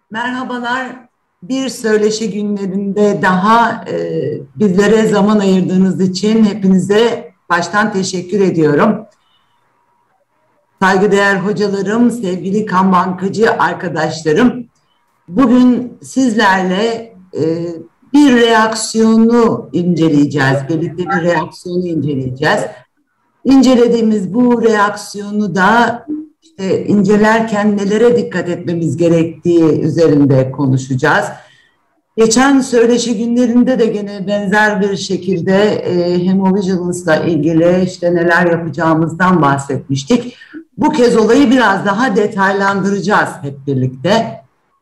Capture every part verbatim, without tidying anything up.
Merhabalar. Bir söyleşi günlerinde daha e, bizlere zaman ayırdığınız için hepinize baştan teşekkür ediyorum. Saygıdeğer hocalarım, sevgili kan bankacı arkadaşlarım, bugün sizlerle e, bir reaksiyonu inceleyeceğiz. Birlikte bir reaksiyonu inceleyeceğiz. İncelediğimiz bu reaksiyonu da işte incelerken nelere dikkat etmemiz gerektiği üzerinde konuşacağız. Geçen söyleşi günlerinde de gene benzer bir şekilde e, hemovigilance'la ilgili işte neler yapacağımızdan bahsetmiştik. Bu kez olayı biraz daha detaylandıracağız hep birlikte.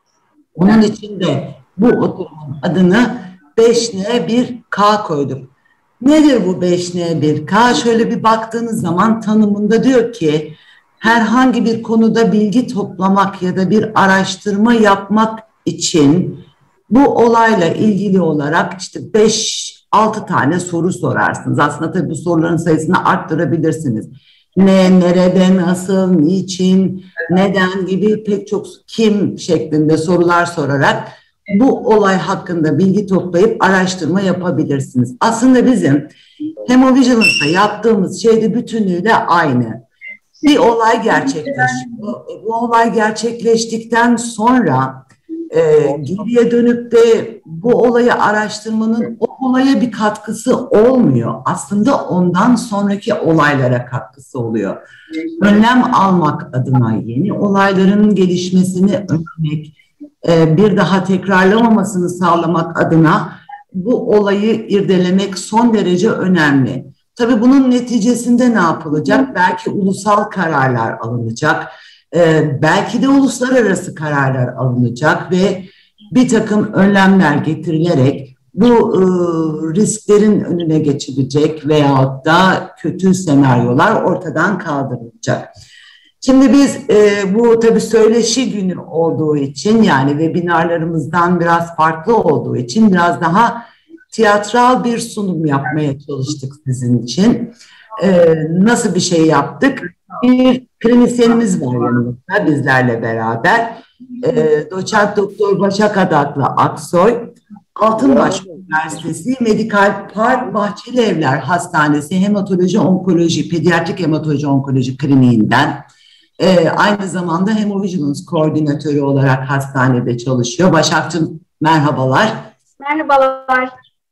Onun için de bu oturumun adını beş N bir K koyduk. Nedir bu beş N bir K? Şöyle bir baktığınız zaman tanımında diyor ki herhangi bir konuda bilgi toplamak ya da bir araştırma yapmak için bu olayla ilgili olarak işte beş altı tane soru sorarsınız. Aslında tabii bu soruların sayısını arttırabilirsiniz. Ne, nerede, nasıl, niçin, neden gibi pek çok kim şeklinde sorular sorarak bu olay hakkında bilgi toplayıp araştırma yapabilirsiniz. Aslında bizim hemovigilance'da yaptığımız şey de bütünlüğüyle aynı. Bir olay gerçekleşiyor. Bu olay gerçekleştikten sonra e, geriye dönüp de bu olayı araştırmanın o olaya bir katkısı olmuyor. Aslında ondan sonraki olaylara katkısı oluyor. Önlem almak adına, yeni olayların gelişmesini önlemek, e, bir daha tekrarlamamasını sağlamak adına bu olayı irdelemek son derece önemli. Tabii bunun neticesinde ne yapılacak? Belki ulusal kararlar alınacak, e, belki de uluslararası kararlar alınacak ve bir takım önlemler getirilerek bu e, risklerin önüne geçilecek veyahut da kötü senaryolar ortadan kaldırılacak. Şimdi biz e, bu tabii söyleşi günü olduğu için, yani webinarlarımızdan biraz farklı olduğu için biraz daha tiyatral bir sunum yapmaya çalıştık sizin için. Ee, nasıl bir şey yaptık? Bir klinisyenimiz var yanımızda bizlerle beraber. Ee, Doçent Doktor Başak Adaklı Aksoy, Altınbaş Üniversitesi Medikal Park Bahçeli Evler Hastanesi Hematoloji Onkoloji, Pediatrik Hematoloji Onkoloji Kliniğinden e, aynı zamanda Hemovigilance Koordinatörü olarak hastanede çalışıyor. Başak'cığım merhabalar. Merhabalar.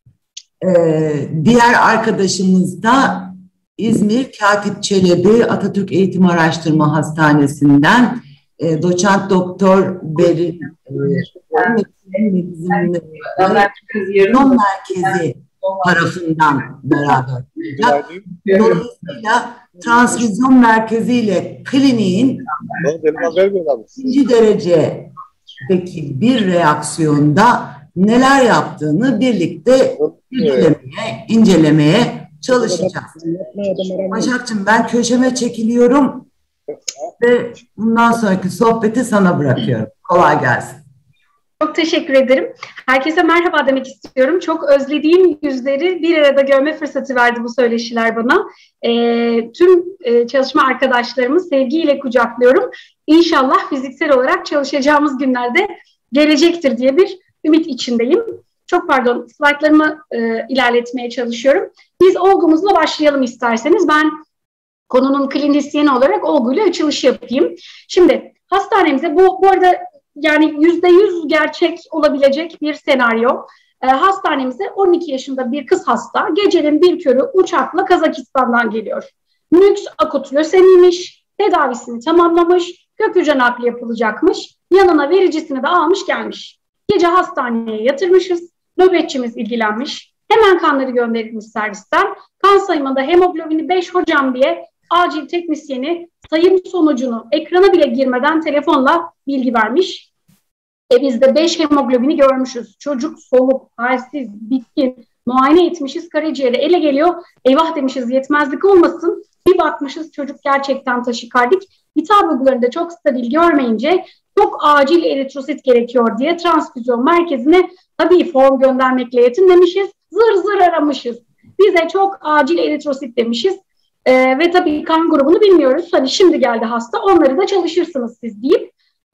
Ee, diğer arkadaşımız da İzmir Katip Çelebi Atatürk Eğitim Araştırma Hastanesi'nden e, Doçent Doktor Berin Transvizyon Merkezi tarafından beraber olacak. Dolayısıyla Transvizyon Merkezi ile kliniğin ikinci derecedeki bir reaksiyonda neler yaptığını birlikte incelemeye, incelemeye çalışacağız. Başak'cığım ben köşeme çekiliyorum ve bundan sonraki sohbeti sana bırakıyorum. Kolay gelsin. Çok teşekkür ederim. Herkese merhaba demek istiyorum. Çok özlediğim yüzleri bir arada görme fırsatı verdi bu söyleşiler bana. E, tüm e, çalışma arkadaşlarımı sevgiyle kucaklıyorum. İnşallah fiziksel olarak çalışacağımız günlerde gelecektir diye bir ümit içindeyim. Çok pardon, slaytlarımı e, ilerletmeye çalışıyorum. Biz olgumuzla başlayalım isterseniz. Ben konunun klinisyeni olarak olguyla açılış yapayım. Şimdi hastanemize bu, bu arada yani yüzde yüz gerçek olabilecek bir senaryo. E, hastanemize on iki yaşında bir kız hasta gecenin bir körü uçakla Kazakistan'dan geliyor. Nüks akut lösemiymiş, tedavisini tamamlamış, kök hücre nakli yapılacakmış, yanına vericisini de almış gelmiş. Gece hastaneye yatırmışız, nöbetçimiz ilgilenmiş, hemen kanları gönderilmiş servisten, kan sayımında hemoglobini beş hocam diye acil teknisyeni sayım sonucunu ekrana bile girmeden telefonla bilgi vermiş. E biz de beş hemoglobini görmüşüz, çocuk soğuk, halsiz, bitkin, muayene etmişiz, karaciğeri ele geliyor, eyvah demişiz yetmezlik olmasın, bir bakmışız çocuk gerçekten taşikardik, hitap bulgularında çok stabil görmeyince çok acil eritrosit gerekiyor diye transfüzyon merkezine tabii form göndermekle yetinmemişiz. Zır zır aramışız. Bize çok acil eritrosit demişiz. Ee, ve tabii kan grubunu bilmiyoruz. Hani şimdi geldi hasta, onları da çalışırsınız siz deyip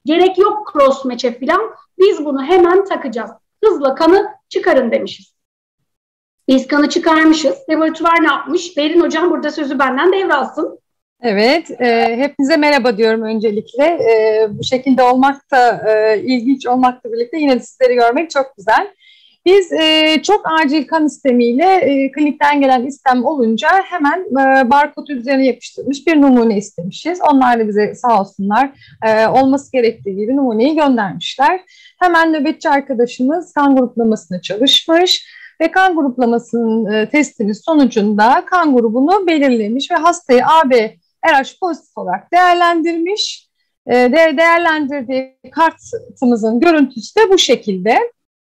Gerek yok cross match'e falan. Biz bunu hemen takacağız. Hızla kanı çıkarın demişiz. Biz kanı çıkarmışız. Laboratuvar ne yapmış? Berin Hocam burada sözü benden devralsın. Evet, e, hepinize merhaba diyorum öncelikle. E, bu şekilde olmak da e, ilginç olmakla birlikte yine de sizleri görmek çok güzel. Biz e, çok acil kan istemiyle e, klinikten gelen istem olunca hemen e, barkod üzerine yapıştırmış bir numune istemişiz. Onlar da bize sağ olsunlar e, olması gerektiği gibi numuneyi göndermişler. Hemen nöbetçi arkadaşımız kan gruplamasına çalışmış ve kan gruplamasının e, testinin sonucunda kan grubunu belirlemiş ve hastayı A B R H pozitif olarak değerlendirmiş. E, de, değerlendirdiği kartımızın görüntüsü de bu şekilde.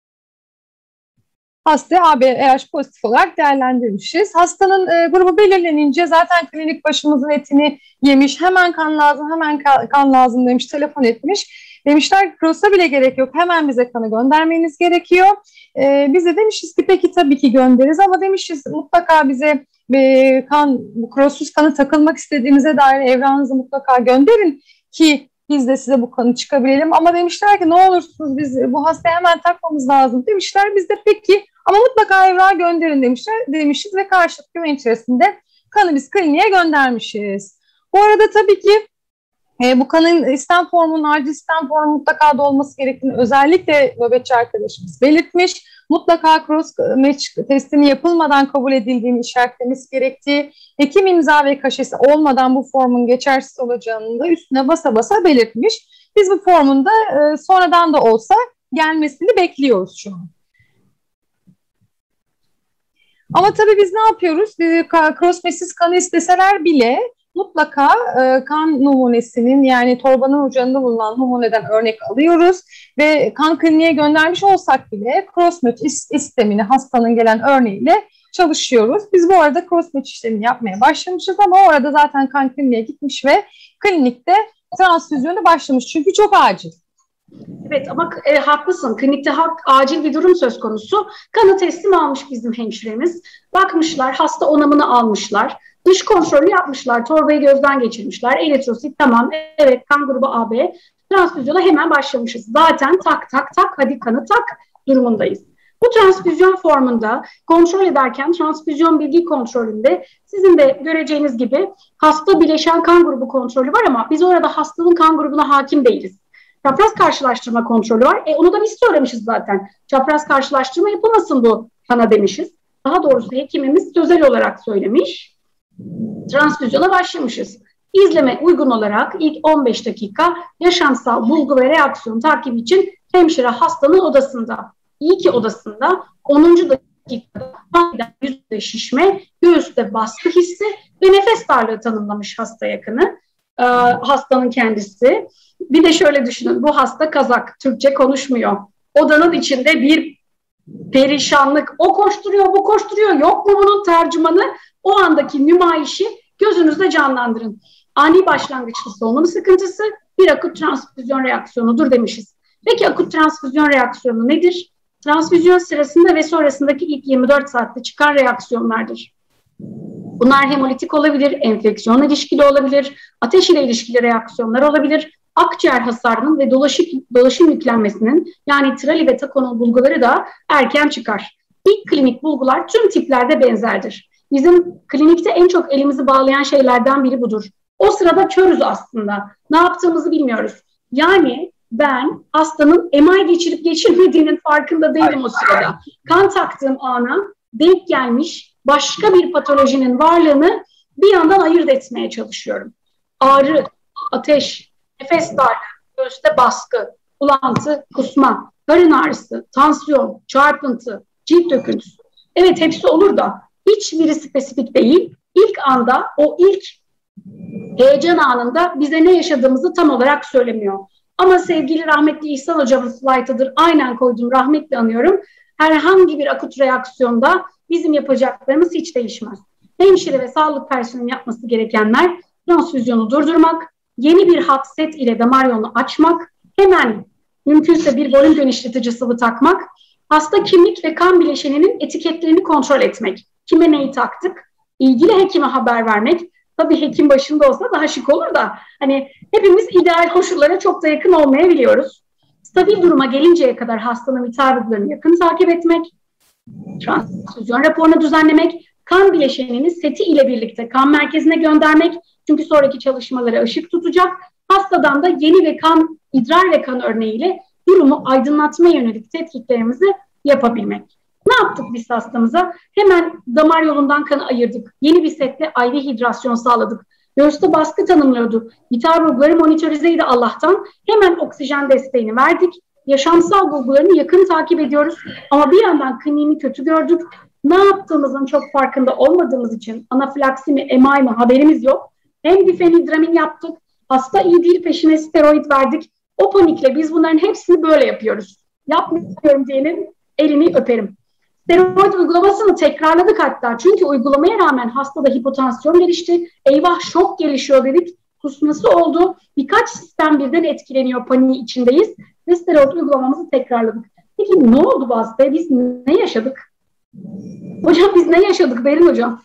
Hastayı A B R H pozitif olarak değerlendirmişiz. Hastanın e, grubu belirlenince zaten klinik başımızın etini yemiş. Hemen kan lazım, hemen kan, kan lazım demiş, telefon etmiş. Demişler cross'a bile gerek yok. Hemen bize kanı göndermeniz gerekiyor. E, biz de demişiz ki peki tabii ki göndeririz ama demişiz mutlaka bize e, kan, bu cross'suz kanı takılmak istediğinize dair evranınızı mutlaka gönderin ki biz de size bu kanı çıkabilelim. Ama demişler ki ne olursunuz biz bu hastaya hemen takmamız lazım demişler. Biz de peki ama mutlaka evrağı gönderin demişler, demişiz ve karşılık güven içerisinde kanı biz kliniğe göndermişiz. Bu arada tabii ki e, bu kanın istem formunun, acil istem formunun mutlaka da olması gerektiğini özellikle nöbetçi arkadaşımız belirtmiş. Mutlaka cross match testini yapılmadan kabul edildiğini işaretlemesi gerektiği, hekim imza ve kaşesi olmadan bu formun geçersiz olacağını da üstüne basa basa belirtmiş. Biz bu formun da e, sonradan da olsa gelmesini bekliyoruz şu an. Ama tabii biz ne yapıyoruz? Biz cross match'siz kanı isteseler bile mutlaka e, kan numunesinin yani torbanın ucunda bulunan numuneden örnek alıyoruz ve kan kliniğe göndermiş olsak bile cross match istemini hastanın gelen örneğiyle çalışıyoruz. Biz bu arada cross match işlemini yapmaya başlamışız ama orada zaten kan kliniğe gitmiş ve klinikte transfüzyonu başlamış çünkü çok acil. Evet ama e, haklısın. Klinikte hak, acil bir durum söz konusu. Kanı teslim almış bizim hemşiremiz. Bakmışlar, hasta onamını almışlar. Dış kontrolü yapmışlar, torbayı gözden geçirmişler. Eritrosit tamam, evet kan grubu A B. Transfüzyona hemen başlamışız. Zaten tak tak tak hadi kanı tak durumundayız. Bu transfüzyon formunda kontrol ederken transfüzyon bilgi kontrolünde sizin de göreceğiniz gibi hasta bileşen kan grubu kontrolü var ama biz orada hastanın kan grubuna hakim değiliz. Çapraz karşılaştırma kontrolü var. E onu da biz söylemişiz zaten. Çapraz karşılaştırma yapılmasın bu kana demişiz. Daha doğrusu hekimimiz sözel olarak söylemiş. Transfüzyona başlamışız. İzleme uygun olarak ilk on beş dakika yaşamsal bulgu ve reaksiyon takibi için hemşire hastanın odasında. İyi ki odasında onuncu dakikada yüzde şişme, göğüste baskı hissi ve nefes darlığı tanımlamış hasta yakını. Ee, hastanın kendisi. Bir de şöyle düşünün, bu hasta Kazak, Türkçe konuşmuyor. Odanın içinde bir perişanlık, o koşturuyor, bu koşturuyor, yok mu bunun tercümanı? O andaki nümayişi gözünüzde canlandırın. Ani başlangıçlı solunum sıkıntısı bir akut transfüzyon reaksiyonudur demişiz. Peki akut transfüzyon reaksiyonu nedir? Transfüzyon sırasında ve sonrasındaki ilk yirmi dört saatte çıkan reaksiyonlardır. Bunlar hemolitik olabilir, enfeksiyon ilişkili olabilir, ateş ile ilişkili reaksiyonlar olabilir, akciğer hasarının ve dolaşım, dolaşım yüklenmesinin yani trali ve takonun bulguları da erken çıkar. İlk klinik bulgular tüm tiplerde benzerdir. Bizim klinikte en çok elimizi bağlayan şeylerden biri budur. O sırada körüz aslında. Ne yaptığımızı bilmiyoruz. Yani ben hastanın M I geçirip geçirmediğinin farkında değilim o sırada. Kan taktığım ana denk gelmiş başka bir patolojinin varlığını bir yandan ayırt etmeye çalışıyorum. Ağrı, ateş, nefes darlığı, göğüste baskı, bulantı, kusma, karın ağrısı, tansiyon, çarpıntı, cilt döküntüsü. Evet hepsi olur da hiçbiri spesifik değil. İlk anda o ilk heyecan anında bize ne yaşadığımızı tam olarak söylemiyor. Ama sevgili rahmetli İhsan hocamın slaytıdır. Aynen koydum, rahmetle anıyorum. Herhangi bir akut reaksiyonda bizim yapacaklarımız hiç değişmez. Hemşire ve sağlık personelinin yapması gerekenler transfüzyonu durdurmak, yeni bir hat set ile damar yolunu açmak, hemen mümkünse bir volüm genişletici sıvı takmak, hasta kimlik ve kan bileşeninin etiketlerini kontrol etmek. Kime neyi taktık? İlgili hekime haber vermek, Tabii hekim başında olsa daha şık olur da hani hepimiz ideal koşullara çok da yakın olmayabiliyoruz. Stabil duruma gelinceye kadar hastanın vital bulgularını yakın takip etmek, transfüzyon raporunu düzenlemek, kan bileşenini seti ile birlikte kan merkezine göndermek, çünkü sonraki çalışmalara ışık tutacak. Hastadan da yeni ve kan, idrar ve kan örneğiyle durumu aydınlatmaya yönelik tetkiklerimizi yapabilmek. Ne yaptık biz hastamıza? Hemen damar yolundan kanı ayırdık. Yeni bir setle I V hidrasyon sağladık. Göğüste baskı tanımlıyordu. Vital bulguları monitorizeydi Allah'tan. Hemen oksijen desteğini verdik. Yaşamsal bulgularını yakın takip ediyoruz. Ama bir yandan kliniğini kötü gördük. Ne yaptığımızın çok farkında olmadığımız için anafilaksi mi, M I mı haberimiz yok. Hem difenidramin yaptık. Hasta iyi değil, peşine steroid verdik. O panikle biz bunların hepsini böyle yapıyoruz. Yapmıyorum diyenin elini öperim. Steroid uygulamasını tekrarladık hatta. Çünkü uygulamaya rağmen hastada hipotansiyon gelişti. Eyvah şok gelişiyor dedik. Kusması oldu. Birkaç sistem birden etkileniyor, paniği içindeyiz. Ve steroid uygulamamızı tekrarladık. Peki ne oldu bu hastaya? Biz ne yaşadık? Hocam biz ne yaşadık Berin hocam?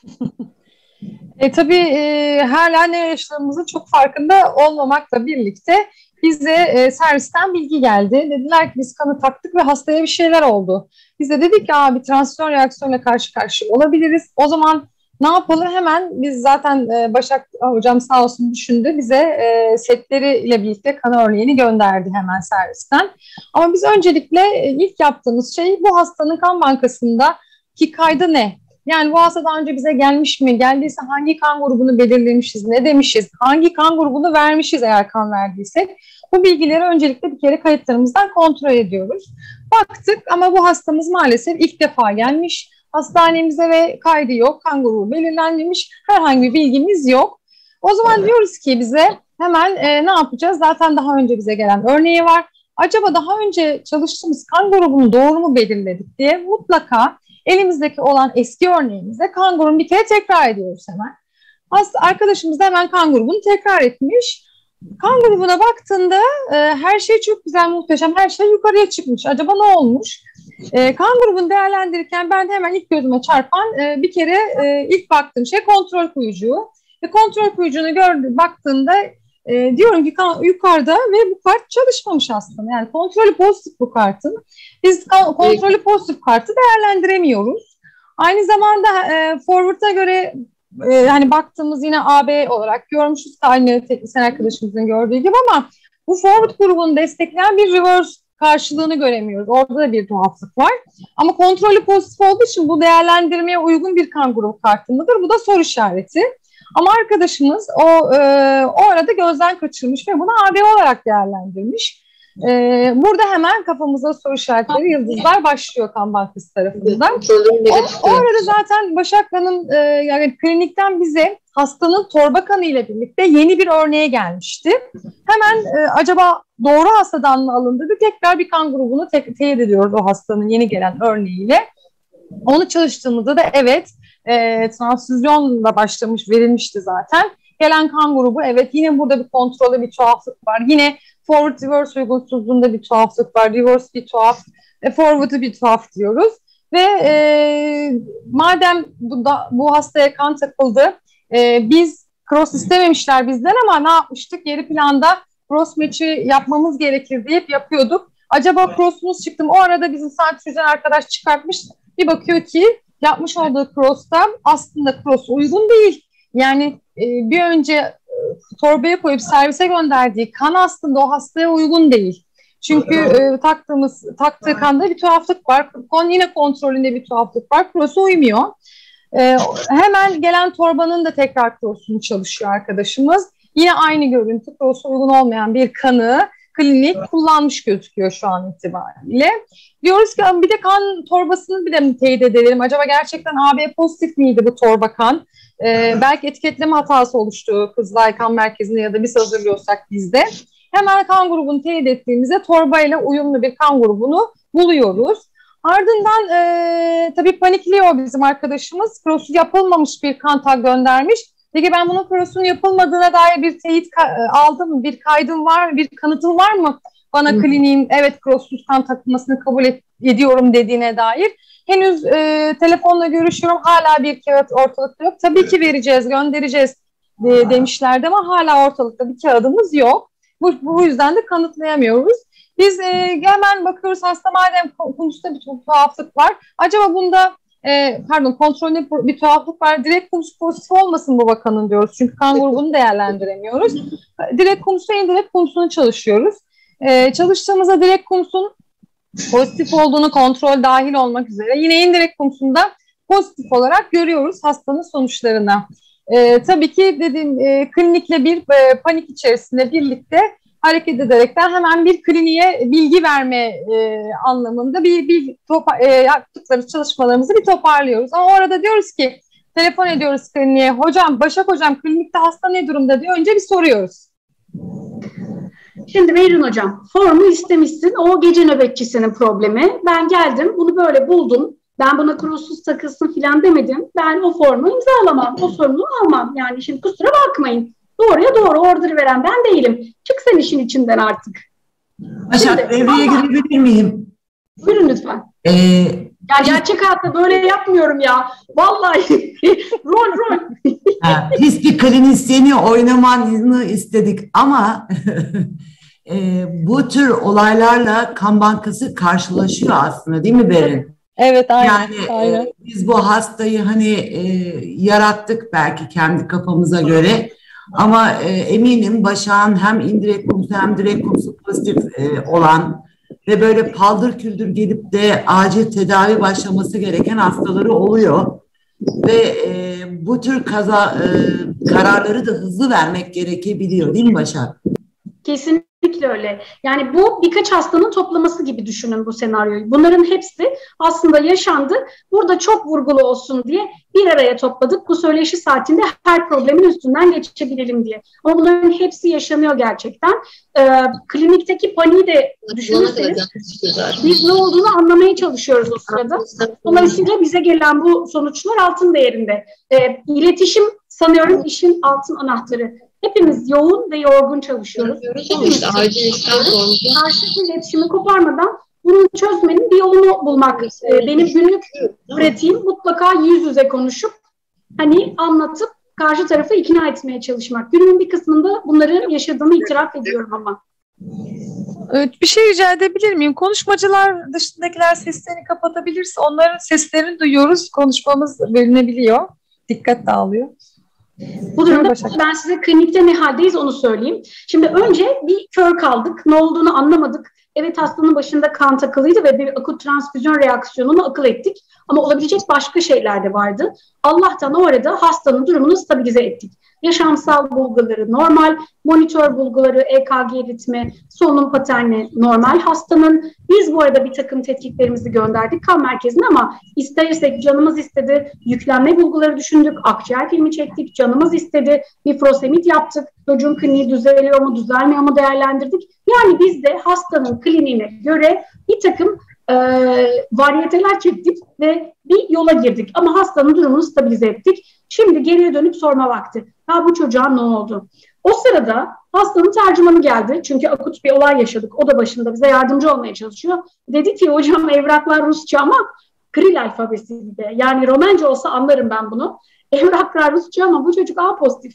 E, tabii e, hala ne yaşadığımızın çok farkında olmamakla birlikte bize e, servisten bilgi geldi. Dediler ki biz kanı taktık ve hastaya bir şeyler oldu. Biz de dedik ki bir transfüzyon reaksiyonla karşı karşıya olabiliriz. O zaman ne yapalım? Hemen biz zaten e, Başak hocam sağ olsun düşündü. Bize e, setleriyle birlikte kan örneğini gönderdi hemen servisten. Ama biz öncelikle e, ilk yaptığımız şey bu hastanın kan bankasındaki kaydı ne? Yani bu hasta daha önce bize gelmiş mi? Geldiyse hangi kan grubunu belirlemişiz? Ne demişiz? Hangi kan grubunu vermişiz eğer kan verdiysek? Bu bilgileri öncelikle bir kere kayıtlarımızdan kontrol ediyoruz. Baktık ama bu hastamız maalesef ilk defa gelmiş. Hastanemize ve kaydı yok. Kan grubu belirlenmemiş. Herhangi bir bilgimiz yok. O zaman evet. Diyoruz ki bize hemen e, ne yapacağız? Zaten daha önce bize gelen örneği var. Acaba daha önce çalıştığımız kan grubunu doğru mu belirledik diye mutlaka elimizdeki olan eski örneğimizde kan grubunu bir kere tekrar ediyoruz hemen. Hasta arkadaşımız da hemen kan grubunu tekrar etmiş. Kan grubuna baktığında e, her şey çok güzel, muhteşem, her şey yukarıya çıkmış. Acaba ne olmuş? E, kan grubunu değerlendirirken ben hemen ilk gözüme çarpan e, bir kere e, ilk baktığım şey kontrol kuyucuğu. E, kontrol kuyucuğunu gördüm, baktığımda e, diyorum ki kan, yukarıda ve bu kart çalışmamış aslında. Yani kontrolü pozitif bu kartın. Biz kan, kontrolü pozitif kartı değerlendiremiyoruz. Aynı zamanda e, forward'a göre e, hani baktığımız yine A B olarak görmüşüz aynı teknisyen arkadaşımızın gördüğü gibi ama bu forward grubunu destekleyen bir reverse karşılığını göremiyoruz. Orada da bir tuhaflık var. Ama kontrolü pozitif olduğu için bu değerlendirmeye uygun bir kan grubu kartı mıdır? Bu da soru işareti. Ama arkadaşımız o, e, o arada gözden kaçırmış ve bunu A B olarak değerlendirmiş. Ee, burada hemen kafamıza soru işaretleri, yıldızlar başlıyor kan bankası tarafından. O, o arada zaten Başak Hanım e, yani klinikten bize hastanın torba kanı ile birlikte yeni bir örneğe gelmişti. Hemen e, acaba doğru hastadan mı alındı? Tekrar bir kan grubunu te- teyit ediyoruz o hastanın yeni gelen örneğiyle. Onu çalıştığımızda da evet e, transfüzyonla başlamış, verilmişti zaten. Gelen kan grubu evet yine burada bir kontrolde bir tuhaflık var. Yine forward reverse uygunsuzluğunda bir tuhaflık var. Reverse bir tuhaf, e, forward'ı bir tuhaf diyoruz. Ve e, madem bu, da, bu hastaya kan takıldı, e, biz cross istememişler bizden ama ne yapmıştık? Geri planda cross match'i yapmamız gerekir deyip yapıyorduk. Acaba cross'umuz çıktı mı? O arada bizim santrifüjen arkadaş çıkartmış. Bir bakıyor ki yapmış olduğu cross'ta aslında cross uygun değil. Yani e, bir önce e, torbaya koyup servise gönderdiği kan aslında o hastaya uygun değil. Çünkü e, taktığımız taktığı kanda bir tuhaflık var. Kon yine kontrolünde bir tuhaflık var. Cross'a uymuyor. E, hemen gelen torbanın da tekrar cross'unu çalışıyor arkadaşımız. Yine aynı görüntü, cross'a uygun olmayan bir kanı klinik kullanmış gözüküyor şu an itibariyle. Diyoruz ki bir de kan torbasını bir de teyit edelim. Acaba gerçekten A B pozitif miydi bu torba kan? Ee, belki etiketleme hatası oluştu Kızılay Kan Merkezi'nde ya da biz hazırlıyorsak bizde. Hemen kan grubunu teyit ettiğimizde torbayla uyumlu bir kan grubunu buluyoruz. Ardından e, tabii panikliyor bizim arkadaşımız. Cross'u yapılmamış bir kan tag göndermiş. Peki ben bunun cross'un yapılmadığına dair bir teyit aldım, bir kaydım var, bir kanıtım var mı? Bana Hı. kliniğin evet cross'suz kan takılmasını kabul et, ediyorum dediğine dair. Henüz e, telefonla görüşüyorum, hala bir kağıt ortalıkta yok. Tabii ki vereceğiz, göndereceğiz. de, demişlerdi ama hala ortalıkta bir kağıdımız yok. Bu, bu yüzden de kanıtlayamıyoruz. Biz e, hemen bakıyoruz, hasta madem konusunda bir tuhaflık var. Acaba bunda e, pardon kontrolde bir tuhaflık var. Direkt konusu pozitif olmasın bu vakanın diyoruz. Çünkü kan grubunu değerlendiremiyoruz. Direkt konusu en direkt konusunu çalışıyoruz. E, çalıştığımızda direkt konusunun pozitif olduğunu kontrol dahil olmak üzere yine indirekt konusunda pozitif olarak görüyoruz hastanın sonuçlarına. E, tabii ki dediğim e, klinikle bir e, panik içerisinde birlikte hareket ederekten hemen bir kliniğe bilgi verme e, anlamında bir, bir topa, e, yaptıkları çalışmalarımızı bir toparlıyoruz. Ama orada diyoruz ki telefon ediyoruz kliniğe, hocam Başak hocam klinikte hasta ne durumda diye önce bir soruyoruz. Şimdi Berin hocam formu istemişsin, o gece nöbetçisinin problemi. Ben geldim bunu böyle buldum. Ben buna kurulsuz takılsın filan demedim. Ben o formu imzalamam, o sorumluluğu almam. Yani şimdi kusura bakmayın. Doğruya doğru order veren ben değilim. Çık sen işin içinden artık. Başak devreye girebilir miyim? Buyurun lütfen. Ee, ya gerçek hayatta böyle yapmıyorum ya. Vallahi rol rol. ha, biz bir klinisyeni oynamanı istedik ama e, bu tür olaylarla kan bankası karşılaşıyor aslında değil mi Berin? Evet aynen. Yani aynen. E, biz bu hastayı hani e, yarattık belki kendi kafamıza göre. Ama e, eminim Başak'ın hem indirekt konusu hem direkt konusu pozitif e, olan ve böyle paldır küldür gelip de acil tedavi başlaması gereken hastaları oluyor. Ve e, bu tür kaza e, kararları da hızlı vermek gerekebiliyor değil mi Başak? Kesinlikle öyle. Yani bu birkaç hastanın toplaması gibi düşünün bu senaryoyu. Bunların hepsi aslında yaşandı. Burada çok vurgulu olsun diye bir araya topladık. Bu söyleşi saatinde her problemin üstünden geçebilelim diye. Ama bunların hepsi yaşanıyor gerçekten. Ee, klinikteki paniği de düşünürseniz biz ne olduğunu anlamaya çalışıyoruz o sırada. Dolayısıyla bize gelen bu sonuçlar altın değerinde. Ee, iletişim sanıyorum işin altın anahtarı. Hepimiz yoğun ve yorgun çalışıyoruz. İşte acil karşılıklı iletişimi koparmadan bunu çözmenin bir yolunu bulmak. Ee, benim günlük pratiğim mutlaka yüz yüze konuşup hani anlatıp karşı tarafı ikna etmeye çalışmak. Günümün bir kısmında bunları yaşadığımı itiraf ediyorum ama. Evet, bir şey rica edebilir miyim? Konuşmacılar dışındakiler seslerini kapatabilirse onların seslerini duyuyoruz. Konuşmamız bölünebiliyor. Dikkat dağılıyor. Bu durumda ben size klinikte ne haldeyiz onu söyleyeyim. Şimdi önce bir kör kaldık. Ne olduğunu anlamadık. Evet hastanın başında kan takılıydı ve bir akut transfüzyon reaksiyonunu akıl ettik. Ama olabilecek başka şeyler de vardı. Allah'tan o arada hastanın durumunu stabilize ettik. Yaşamsal bulguları normal, monitör bulguları, E K G ritmi, solunum paterni normal hastanın. Biz bu arada bir takım tetkiklerimizi gönderdik kan merkezine ama istersek canımız istedi, yüklenme bulguları düşündük, akciğer filmi çektik, canımız istedi, bir prosemit yaptık, çocuğun kliniği düzeliyor mu, düzelmiyor mu değerlendirdik. Yani biz de hastanın kliniğine göre bir takım e, varyeteler çektik ve bir yola girdik. Ama hastanın durumunu stabilize ettik. Şimdi geriye dönüp sorma vakti. Ya bu çocuğa ne oldu? O sırada hastanın tercümanı geldi. Çünkü akut bir olay yaşadık. O da başında bize yardımcı olmaya çalışıyor. Dedi ki hocam evraklar Rusça ama Kiril alfabesi de. Yani Romence olsa anlarım ben bunu. Evraklar Rusça ama bu çocuk A pozitif.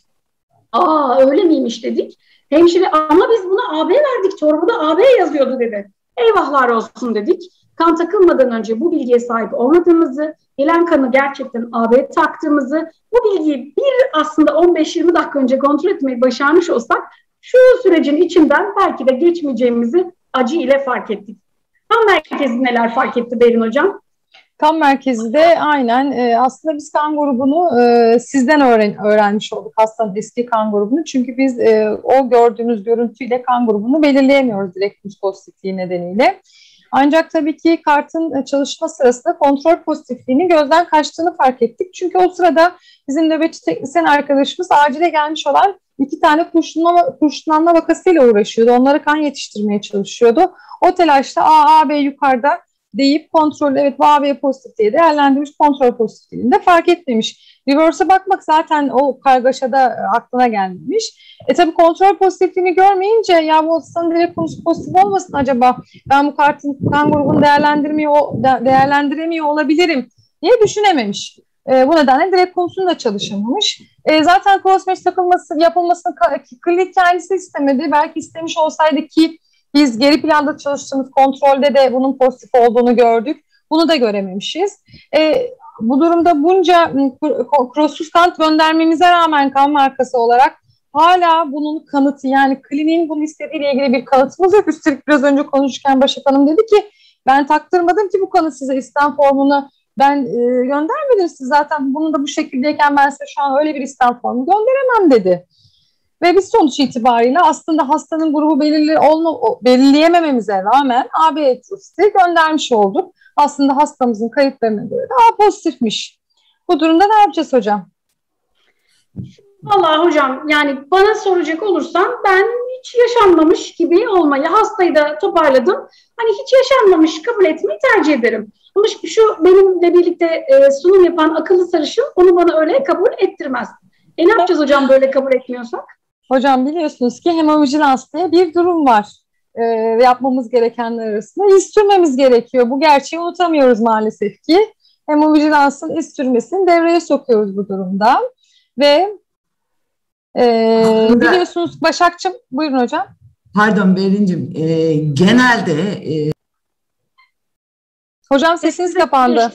Aa öyle miymiş dedik. Hemşire ama biz buna A B verdik. Torbada A B yazıyordu dedi. Eyvahlar olsun dedik. Kan takılmadan önce bu bilgiye sahip olmadığımızı, gelen kanı gerçekten A B taktığımızı, bu bilgiyi bir aslında on beş yirmi dakika önce kontrol etmeyi başarmış olsak şu sürecin içinden belki de geçmeyeceğimizi acı ile fark ettik. Kan merkezi neler fark etti Berin hocam? Kan merkezi de aynen e, aslında biz kan grubunu e, sizden öğren öğrenmiş olduk hastanın eski kan grubunu. Çünkü biz e, o gördüğümüz görüntüyle kan grubunu belirleyemiyoruz direkt pozitifliği nedeniyle. Ancak tabii ki kartın çalışma sırasında kontrol pozitifliğinin gözden kaçtığını fark ettik. Çünkü o sırada bizim nöbetçi teknisyen arkadaşımız acile gelmiş olan iki tane kurşunlanma, kurşunlanma vakasıyla uğraşıyordu. Onlara kan yetiştirmeye çalışıyordu. O telaşta A, A, B yukarıda deyip kontrol, evet bu A B pozitif diye değerlendirmiş, kontrol pozitifliğini de fark etmemiş. Reverse'e bakmak zaten o kargaşada aklına gelmemiş. E tabii kontrol pozitifliğini görmeyince ya bu hastanın direkt konusu pozitif olmasın acaba, ben bu kartın kan grubunu değerlendirmiyor, değerlendiremiyor olabilirim diye düşünememiş. E, bu nedenle direkt konusunda çalışılmış. E, zaten crossmatch takılması, yapılmasını klinik kendisi istemedi. Belki istemiş olsaydı ki biz geri planda çalıştığımız kontrolde de bunun pozitif olduğunu gördük. Bunu da görememişiz. E, bu durumda bunca crosssuz kan göndermemize rağmen kan markası olarak hala bunun kanıtı, yani kliniğin bunu istediğiyle ilgili bir kanıtımız yok. Üstelik biraz önce konuşurken Başak Hanım dedi ki ben taktırmadım ki bu kanı size, istem formunu ben e, göndermedim siz zaten bunu da bu şekildeyken ben size şu an öyle bir istem formu gönderemem dedi. Ve biz sonuç itibariyle aslında hastanın grubu belirli olma, belirleyemememize rağmen A B testi göndermiş olduk. Aslında hastamızın kayıtlarına göre de A pozitifmiş. Bu durumda ne yapacağız hocam? Vallahi hocam, yani bana soracak olursan ben hiç yaşanmamış gibi olmayı, hastayı da toparladım. Hani hiç yaşanmamış kabul etmeyi tercih ederim. Ama şu benimle birlikte e, sunum yapan akıllı sarışın onu bana öyle kabul ettirmez. E ne yapacağız hocam böyle kabul etmiyorsak? Hocam biliyorsunuz ki hemovigilans diye bir durum var. E, yapmamız gerekenler arasında iz sürmemiz gerekiyor. Bu gerçeği unutamıyoruz maalesef ki. Hemovigilansın iz sürmesini devreye sokuyoruz bu durumda. Ve e, biliyorsunuz Başakçığım, buyurun hocam. Pardon Berincim, e, genelde e, hocam sesiniz kapandı.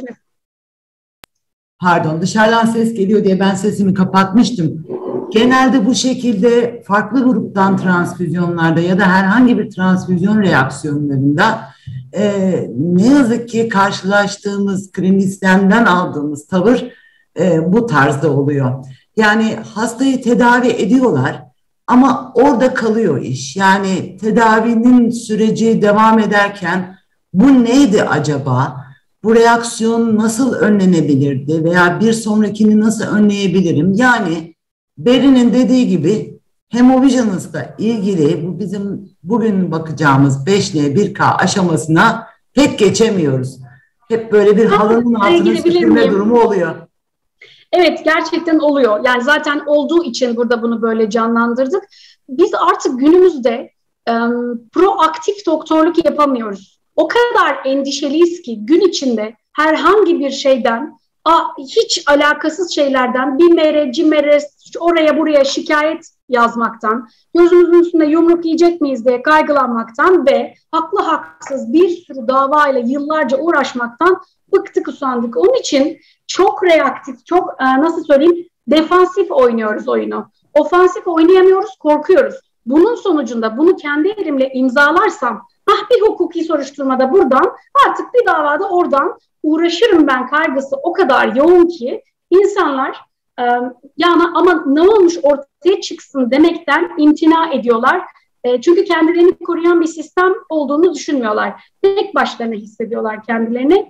Pardon, dışarıdan ses geliyor diye ben sesimi kapatmıştım. Genelde bu şekilde farklı gruptan transfüzyonlarda ya da herhangi bir transfüzyon reaksiyonlarında e, ne yazık ki karşılaştığımız klinisyenden aldığımız tavır e, bu tarzda oluyor. Yani hastayı tedavi ediyorlar ama orada kalıyor iş. Yani tedavinin süreci devam ederken bu neydi acaba? Bu reaksiyon nasıl önlenebilirdi veya bir sonrakini nasıl önleyebilirim? Yani Beri'nin dediği gibi hemovigilansla ilgili bu bizim bugün bakacağımız beş N bir K aşamasına pek geçemiyoruz. Hep böyle bir halının altına süpürme durumu oluyor. Evet, gerçekten oluyor. Yani zaten olduğu için burada bunu böyle canlandırdık. Biz artık günümüzde um, proaktif doktorluk yapamıyoruz. O kadar endişeliyiz ki gün içinde herhangi bir şeyden, a, hiç alakasız şeylerden, bir mere, cimere, oraya buraya şikayet yazmaktan, gözümüzün üstünde yumruk yiyecek miyiz diye kaygılanmaktan ve haklı haksız bir sürü davayla yıllarca uğraşmaktan bıktık, usandık. Onun için çok reaktif, çok nasıl söyleyeyim, defansif oynuyoruz oyunu. Ofansif oynayamıyoruz, korkuyoruz. Bunun sonucunda bunu kendi elimle imzalarsam, ah bir hukuki soruşturmada buradan, artık bir davada oradan uğraşırım ben kaygısı o kadar yoğun ki insanlar e, yani ama ne olmuş ortaya çıksın demekten imtina ediyorlar. E, çünkü kendilerini koruyan bir sistem olduğunu düşünmüyorlar. Tek başlarına hissediyorlar kendilerini.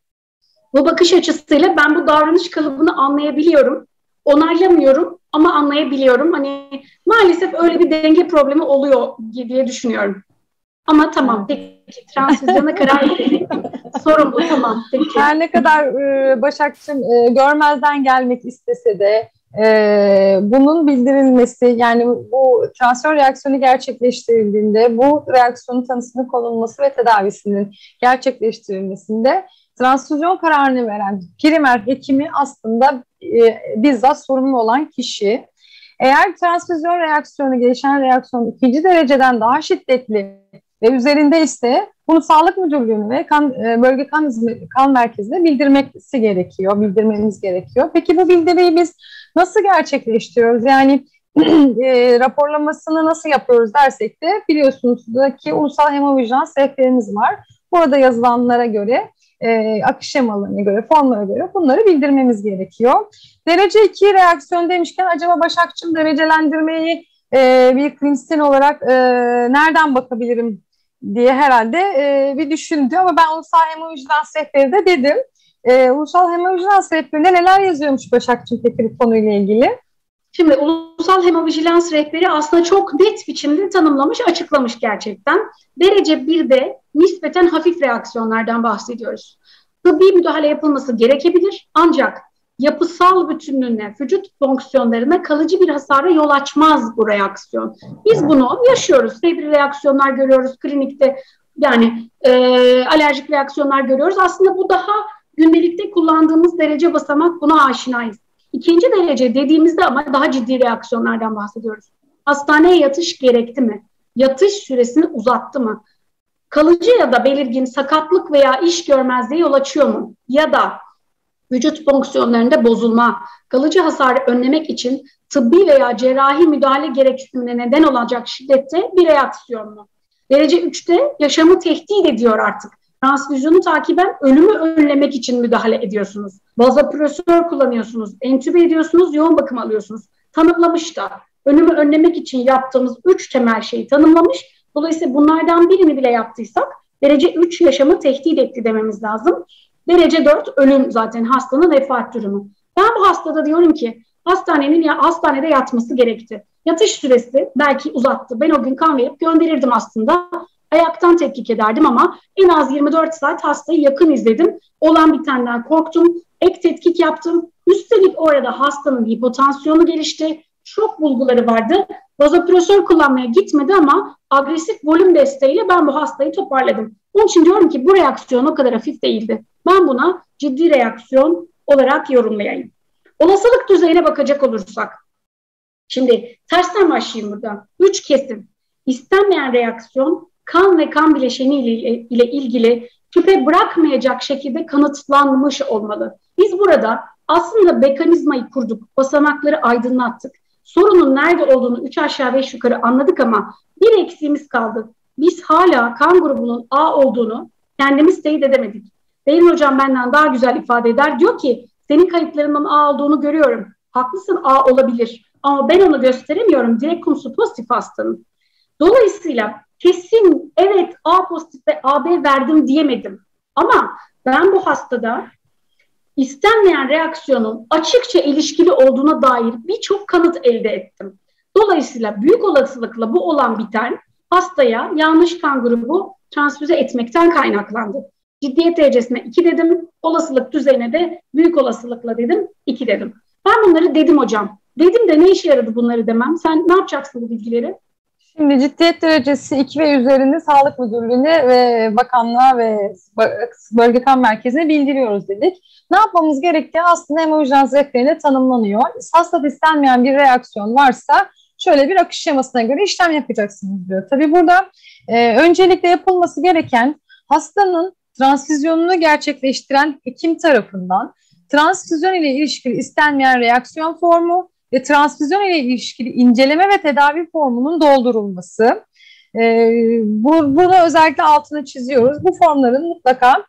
Bu bakış açısıyla ben bu davranış kalıbını anlayabiliyorum. Onaylamıyorum ama anlayabiliyorum. Hani maalesef öyle bir denge problemi oluyor diye düşünüyorum. Ama tamam, peki transfüzyona karar verelim. Sorun bu, tamam. Peki. Her ne kadar e, Başakçığım e, görmezden gelmek istese de e, bunun bildirilmesi, yani bu transfer reaksiyonu gerçekleştirildiğinde bu reaksiyonun tanısının konulması ve tedavisinin gerçekleştirilmesinde transfüzyon kararını veren primer hekimi aslında e, bizzat sorumlu olan kişi. Eğer transfüzyon reaksiyonu, gelişen reaksiyon ikinci dereceden daha şiddetli ve üzerinde ise bunu sağlık müdürlüğüne ve kan, bölge kan, kan merkezine bildirmesi gerekiyor, bildirmemiz gerekiyor. Peki bu bildiriyi biz nasıl gerçekleştiriyoruz? Yani e, raporlamasını nasıl yapıyoruz dersek de biliyorsunuz ki ulusal hemovigilans rehberimiz var. Burada yazılanlara göre, e, akış şemalarına göre, formlara göre bunları bildirmemiz gerekiyor. Derece iki reaksiyon demişken acaba Başakçığım derecelendirmeyi e, bir klinisyen olarak e, nereden bakabilirim diye herhalde e, bir düşündü ama ben ulusal hemovigilans rehberi de dedim. E, ulusal hemovigilans rehberinde neler yazıyormuş Başakçığım peki bu konuyla ilgili? Şimdi ulusal hemovigilans rehberi aslında çok net biçimde tanımlamış, açıklamış gerçekten. Derece birde nispeten hafif reaksiyonlardan bahsediyoruz. Tıbbi müdahale yapılması gerekebilir ancak yapısal bütünlüğüne, vücut fonksiyonlarına kalıcı bir hasara yol açmaz bu reaksiyon. Biz bunu yaşıyoruz. Febri reaksiyonlar görüyoruz klinikte. Yani e, alerjik reaksiyonlar görüyoruz. Aslında bu daha gündelikte kullandığımız derece basamak, buna aşinayız. İkinci derece dediğimizde ama daha ciddi reaksiyonlardan bahsediyoruz. Hastaneye yatış gerekti mi? Yatış süresini uzattı mı? Kalıcı ya da belirgin sakatlık veya iş görmezliğe yol açıyor mu? Ya da vücut fonksiyonlarında bozulma, kalıcı hasarı önlemek için tıbbi veya cerrahi müdahale gereksinimine neden olacak şiddette bir reaksiyon mu? Derece üçte yaşamı tehdit ediyor artık. Transfüzyonu takiben ölümü önlemek için müdahale ediyorsunuz. Vazopresör kullanıyorsunuz, entübe ediyorsunuz, yoğun bakım alıyorsunuz. Tanımlamış da ölümü önlemek için yaptığımız üç temel şeyi tanımlamış. Dolayısıyla bunlardan birini bile yaptıysak derece üç yaşamı tehdit etti dememiz lazım. Derece dört ölüm zaten hastanın vefat durumu. Ben bu hastada diyorum ki hastanenin ya hastanede yatması gerekti. Yatış süresi belki uzattı. Ben o gün kan verip gönderirdim aslında. Ayaktan tetkik ederdim ama en az yirmi dört saat hastayı yakın izledim. Olan bitenden korktum. Ek tetkik yaptım. Üstelik orada hastanın hipotansiyonu gelişti. Şok bulguları vardı. Vazopresör kullanmaya gitmedi ama agresif volüm desteğiyle ben bu hastayı toparladım. Onun için diyorum ki bu reaksiyon o kadar hafif değildi. Ben buna ciddi reaksiyon olarak yorumlayayım. Olasılık düzeyine bakacak olursak. Şimdi tersten başlayayım burada. Üç kesim. İstenmeyen reaksiyon kan ve kan bileşeni ile, ile ilgili şüphe bırakmayacak şekilde kanıtlanmış olmalı. Biz burada aslında mekanizmayı kurduk, basamakları aydınlattık. Sorunun nerede olduğunu üç aşağı beş yukarı anladık ama bir eksiğimiz kaldı. Biz hala kan grubunun A olduğunu kendimiz teyit edemedik. Benim hocam benden daha güzel ifade eder. Diyor ki senin kayıtlarından A olduğunu görüyorum. Haklısın, A olabilir. Ama ben onu gösteremiyorum. Direkt konusu pozitif hastanın. Dolayısıyla kesin evet A pozitif ve A B verdim diyemedim. Ama ben bu hastada istenmeyen reaksiyonun açıkça ilişkili olduğuna dair birçok kanıt elde ettim. Dolayısıyla büyük olasılıkla bu olan biten hastaya yanlış kan grubu transfüze etmekten kaynaklandı. Ciddiyet derecesine iki dedim, olasılık düzeyine de büyük olasılıkla dedim, iki dedim. Ben bunları dedim hocam. Dedim de ne işe yaradı bunları demem? Sen ne yapacaksın bu bilgileri? Şimdi ciddiyet derecesi iki ve üzerinde Sağlık Müdürlüğü'ne ve Bakanlığa ve Bölge Kan Merkezi'ne bildiriyoruz dedik. Ne yapmamız gerektiği aslında hemojans rehberinde tanımlanıyor. Hastada istenmeyen bir reaksiyon varsa şöyle bir akış şemasına göre işlem yapacaksınız diyor. Tabii burada e, öncelikle yapılması gereken hastanın transfüzyonunu gerçekleştiren hekim tarafından transfüzyon ile ilişkili istenmeyen reaksiyon formu ve transfüzyon ile ilişkili inceleme ve tedavi formunun doldurulması. Ee, bu, bunu özellikle altını çiziyoruz. Bu formların mutlaka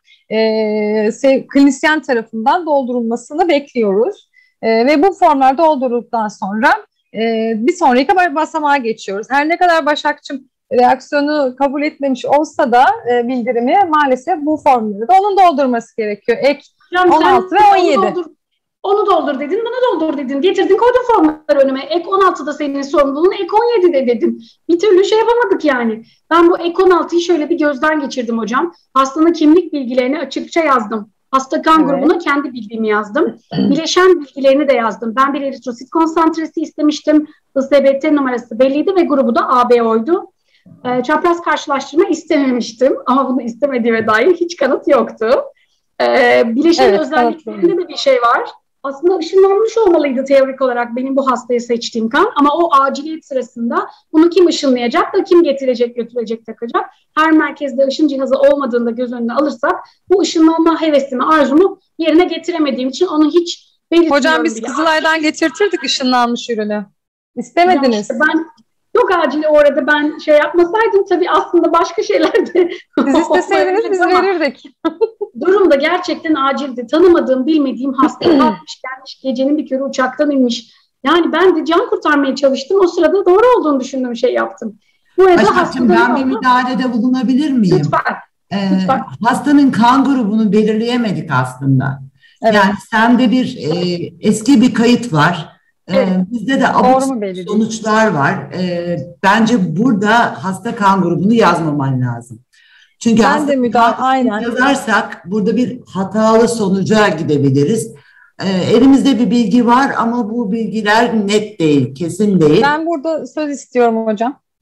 e, klinisyen tarafından doldurulmasını bekliyoruz. E, ve bu formlar doldurulduktan sonra e, bir sonraki basamağa geçiyoruz. Her ne kadar Başakçım reaksiyonu kabul etmemiş olsa da e, bildirimi maalesef bu formları da onun doldurması gerekiyor. Ek Hocam, on altı ve on yedi. Doldur, onu doldur dedin, bunu doldur dedin. Getirdin koydun formları önüme. Ek on altıda senin sorumluluğun, ek on yedide dedim. Bir türlü şey yapamadık yani. Ben bu ek on altıyı şöyle bir gözden geçirdim hocam. Hastanın kimlik bilgilerini açıkça yazdım. Hasta kan evet. grubuna kendi bildiğimi yazdım. Bileşen bilgilerini de yazdım. Ben bir eritrosit konsantresi istemiştim. I S B T numarası belliydi ve grubu da A B O'ydu. E, çapraz karşılaştırma istememiştim. Ama bunu istemediğime dair hiç kanıt yoktu. E, bileşen evet, özelliklerinde de bir şey var. Aslında ışınlanmış olmalıydı teorik olarak benim bu hastayı seçtiğim kan. Ama o aciliyet sırasında bunu kim ışınlayacak da kim getirecek, götürecek, takacak. Her merkezde ışın cihazı olmadığında göz önüne alırsak bu ışınlanma hevesimi, arzumu yerine getiremediğim için onu hiç belirtmiyorum. Hocam biz bile. Kızılay'dan getirtirdik ışınlanmış ürünü. İstemediniz. İşte ben çok acil orada ben şey yapmasaydım tabii aslında başka şeyler de. Siz isteseydiniz biz verirdik. Durum da gerçekten acildi. Tanımadığım, bilmediğim hasta kalkmış gelmiş, gecenin bir körü uçaktan inmiş. Yani ben de can kurtarmaya çalıştım. O sırada doğru olduğunu düşündüğüm şey yaptım. Başakçım ben bir müdahalede bulunabilir miyim? Lütfen. Ee, Lütfen. Hastanın kan grubunu belirleyemedik aslında. Evet. Yani sende bir e, eski bir kayıt var. Evet. Ee, bizde de abuk sonuçlar var. Ee, bence burada hasta kan grubunu yazmaman lazım. Çünkü ben hasta de müdahale, aynen. yazarsak burada bir hatalı sonuca gidebiliriz. Ee, elimizde bir bilgi var ama bu bilgiler net değil, kesin değil. Ben burada söz istiyorum hocam.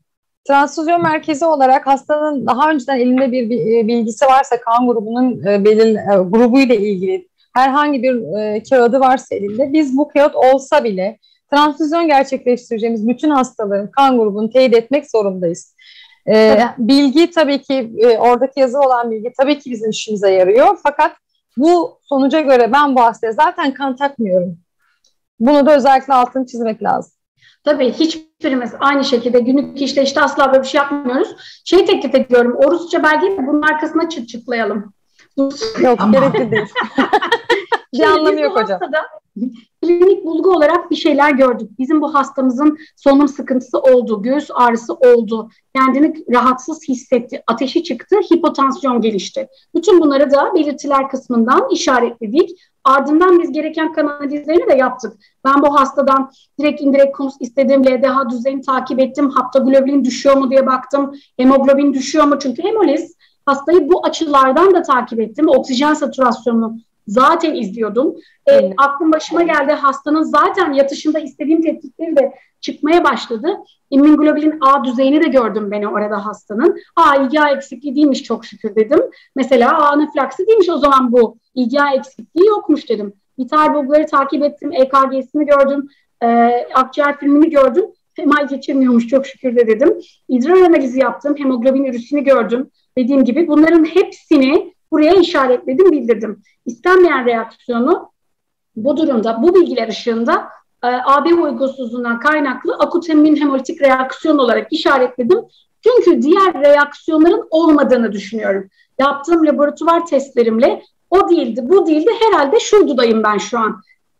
Transfüzyon merkezi olarak hastanın daha önceden elinde bir bilgisi varsa, kan grubunun belir, grubuyla ilgili herhangi bir e, kağıdı varsa elinde, biz bu kağıt olsa bile transfüzyon gerçekleştireceğimiz bütün hastaların kan grubunu teyit etmek zorundayız. E, bilgi tabii ki e, oradaki yazı olan bilgi tabii ki bizim işimize yarıyor. Fakat bu sonuca göre ben bu hastaya zaten kan takmıyorum. Bunu da özellikle altını çizmek lazım. Tabii hiçbirimiz aynı şekilde günlük işleyişte asla böyle bir şey yapmıyoruz. Şey teklif ediyorum, o Rusça belgeyi de bunun arkasına çıt çıtlayalım. Yok, gerekli değil. Bir anlamı yok hocam. Klinik bulgu olarak bir şeyler gördük. Bizim bu hastamızın solunum sıkıntısı oldu, göğüs ağrısı oldu, kendini rahatsız hissetti, ateşi çıktı, hipotansiyon gelişti. Bütün bunları da belirtiler kısmından işaretledik. Ardından biz gereken kan analizlerini de yaptık. Ben bu hastadan direkt indirekt konus istedim, L D H düzeyini takip ettim, haptoglobulin düşüyor mu diye baktım, hemoglobin düşüyor mu? Çünkü hemoliz, hastayı bu açılardan da takip ettim. Oksijen satürasyonunu zaten izliyordum. E, aklım başıma geldi. Hastanın zaten yatışında istediğim tetkikleri de çıkmaya başladı. İmmünoglobulin A düzeyini de gördüm ben orada hastanın. A, I G A eksikliği değilmiş çok şükür dedim. Mesela A anafilaksi değilmiş, o zaman bu I G A eksikliği yokmuş dedim. Vital bulguları takip ettim. E K G'sini gördüm. E, akciğer filmini gördüm. M I geçirmiyormuş çok şükür de dedim. İdrar analizi yaptım. Hemoglobin ürüsünü gördüm. Dediğim gibi bunların hepsini buraya işaretledim, bildirdim. İstenmeyen reaksiyonu bu durumda, bu bilgiler ışığında e, A B uygunsuzluğundan kaynaklı akut immün hemolitik reaksiyon olarak işaretledim. Çünkü diğer reaksiyonların olmadığını düşünüyorum. Yaptığım laboratuvar testlerimle o değildi, bu değildi, herhalde şuradayım ben şu an.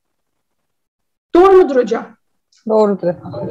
Doğru mudur hocam? Doğrudur.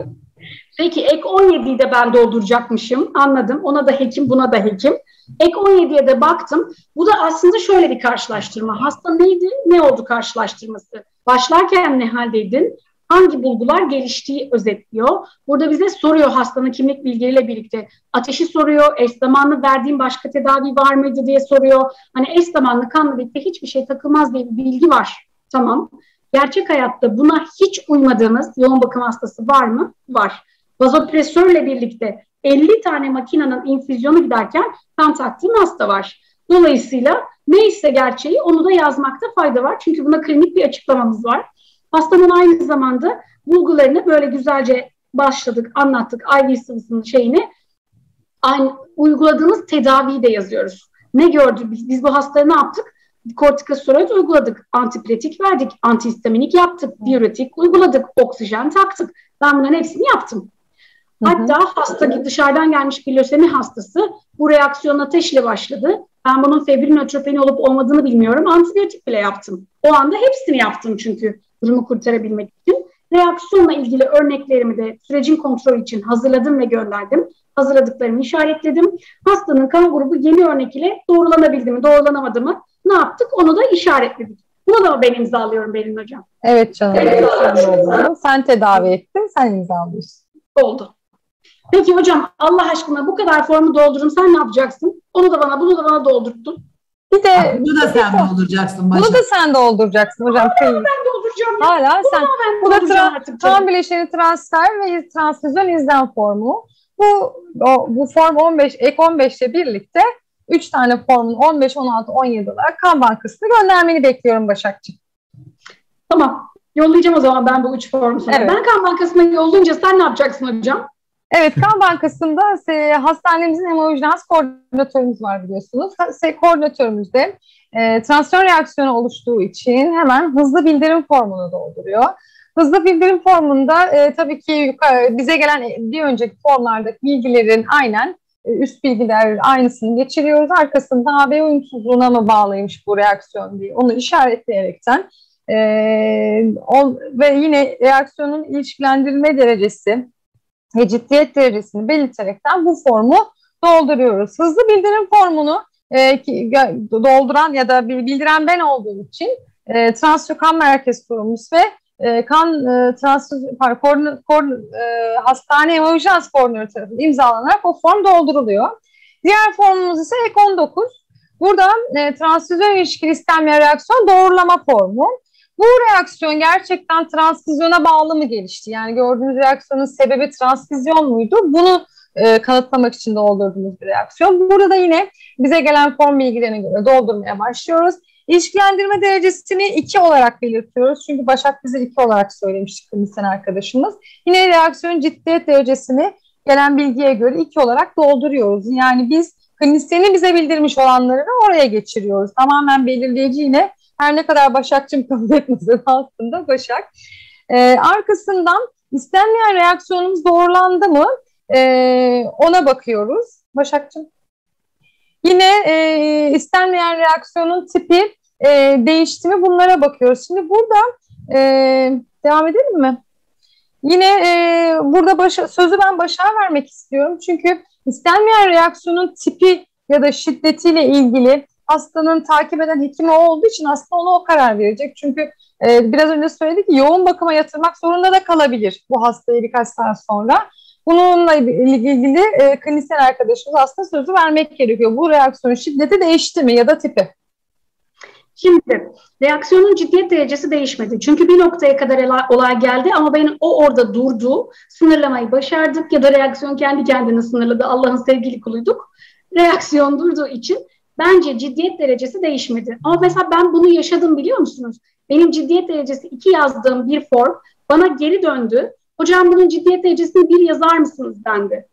Peki ek on yediyi de ben dolduracakmışım, anladım. Ona da hekim, buna da hekim. Ek on yediye de baktım. Bu da aslında şöyle bir karşılaştırma. Hasta neydi, ne oldu karşılaştırması? Başlarken ne haldeydin? Hangi bulgular geliştiği özetliyor. Burada bize soruyor, hastanın kimlik bilgileriyle birlikte. Ateşi soruyor, eş zamanlı verdiğim başka tedavi var mıydı diye soruyor. Hani eş zamanlı kanla birlikte hiçbir şey takılmaz diye bir bilgi var. Tamam. Gerçek hayatta buna hiç uymadığımız yoğun bakım hastası var mı? Var. Vazopresörle birlikte elli tane makinenin infüzyonu giderken kan taktığım hasta var. Dolayısıyla neyse gerçeği onu da yazmakta fayda var. Çünkü buna klinik bir açıklamamız var. Hastanın aynı zamanda bulgularını böyle güzelce başladık, anlattık. I V sıvısının şeyini, aynı, uyguladığımız tedaviyi de yazıyoruz. Ne gördük biz? Biz bu hastaya ne yaptık? Kortikosteroid uyguladık, antipiretik verdik, antihistaminik yaptık, diüretik uyguladık, oksijen taktık. Ben bunların hepsini yaptım. Hatta hasta dışarıdan gelmiş bir lösemi hastası, bu reaksiyon ateşle başladı. Ben bunun febrin nötropeni olup olmadığını bilmiyorum. Antibiyotik bile yaptım. O anda hepsini yaptım çünkü durumu kurtarabilmek için. Reaksiyonla ilgili örneklerimi de sürecin kontrolü için hazırladım ve gönderdim. Hazırladıklarımı işaretledim. Hastanın kan grubu yeni örnek ile doğrulanabildi mi, doğrulanamadı mı? Ne yaptık? Onu da işaretledik. Bunu da ben imzalıyorum Belin Hocam. Evet canım. Evet, sen, sen tedavi ettin, sen imzalıyorsun. Oldu. Peki hocam, Allah aşkına bu kadar formu doldururum, sen ne yapacaksın? Onu da bana, bunu da bana doldurttun. Bir de bunu da sen dolduracaksın başa. Bunu da sen dolduracaksın hocam. Aa, ben dolduracağım. Ya. Hala bunu sen. Bu da tra- kan bileşeni transfer ve transfüzyon izlem formu. Bu o, bu form on beş, ek on beş ile birlikte üç tane formun on beş, on altı, on yedi olarak kan bankasına göndermeni bekliyorum Başakçığım. Tamam. Yollayacağım o zaman ben bu üç formu sana. Evet. Ben kan bankasına yollayınca sen ne yapacaksın hocam? Evet, kan bankasında e, hastanemizin hemojinans koordinatörümüz var biliyorsunuz. Koordinatörümüz de e, transfer reaksiyonu oluştuğu için hemen hızlı bildirim formunu dolduruyor. Hızlı bildirim formunda e, tabii ki bize gelen bir önceki formlardaki bilgilerin aynen e, üst bilgiler aynısını geçiriyoruz. Arkasında A B uyumsuzluğuna mı bağlıymış bu reaksiyon diye onu işaretleyerekten e, on, ve yine reaksiyonun ilişkilendirilme derecesi ve ciddiyet derecesini belirterekten bu formu dolduruyoruz. Hızlı bildirim formunu e, ki, dolduran ya da bildiren ben olduğum için e, transfüzyon kan merkez kurumumuz ve e, kan e, transfüzyon pardon, e, hastane hemojinans koordinatörü tarafından imzalanarak o form dolduruluyor. Diğer formumuz ise ek on dokuz. Burada e, transfüzyon ilişkili istenmeyen reaksiyon doğrulama formu. Bu reaksiyon gerçekten transfüzyona bağlı mı gelişti? Yani gördüğünüz reaksiyonun sebebi transfüzyon muydu? Bunu e, kanıtlamak için doldurduğumuz bir reaksiyon. Burada da yine bize gelen form bilgilerine göre doldurmaya başlıyoruz. İlişkilendirme derecesini iki olarak belirtiyoruz. Çünkü Başak bize iki olarak söylemişti klinisyen arkadaşımız. Yine reaksiyon ciddiyet derecesini gelen bilgiye göre iki olarak dolduruyoruz. Yani biz klinisyenin bize bildirmiş olanları oraya geçiriyoruz. Tamamen belirleyici yine her ne kadar Başak'cığım kabul etmese aslında Başak. Ee, arkasından istenmeyen reaksiyonumuz doğrulandı mı ee, ona bakıyoruz. Başak'cığım. Yine e, istenmeyen reaksiyonun tipi e, değişti mi bunlara bakıyoruz. Şimdi burada e, devam edelim mi? Yine e, burada başa, sözü ben Başak'a vermek istiyorum. Çünkü istenmeyen reaksiyonun tipi ya da şiddetiyle ilgili hastanın takip eden hekimi olduğu için aslında ona o karar verecek. Çünkü e, biraz önce söyledik ki yoğun bakıma yatırmak zorunda da kalabilir bu hastayı birkaç saat sonra. Bununla ilgili e, klinisyen arkadaşımız aslında sözü vermek gerekiyor. Bu reaksiyonun şiddeti değişti mi ya da tipi? Şimdi reaksiyonun ciddiyet derecesi değişmedi. Çünkü bir noktaya kadar olay geldi ama benim o orada durdu. Sınırlamayı başardık ya da reaksiyon kendi kendine sınırladı. Allah'ın sevgili kuluyduk. Reaksiyon durduğu için bence ciddiyet derecesi değişmedi. Ama mesela ben bunu yaşadım biliyor musunuz? Benim ciddiyet derecesi iki yazdığım bir form bana geri döndü. Hocam bunun ciddiyet derecesini bir yazar mısınız dendi.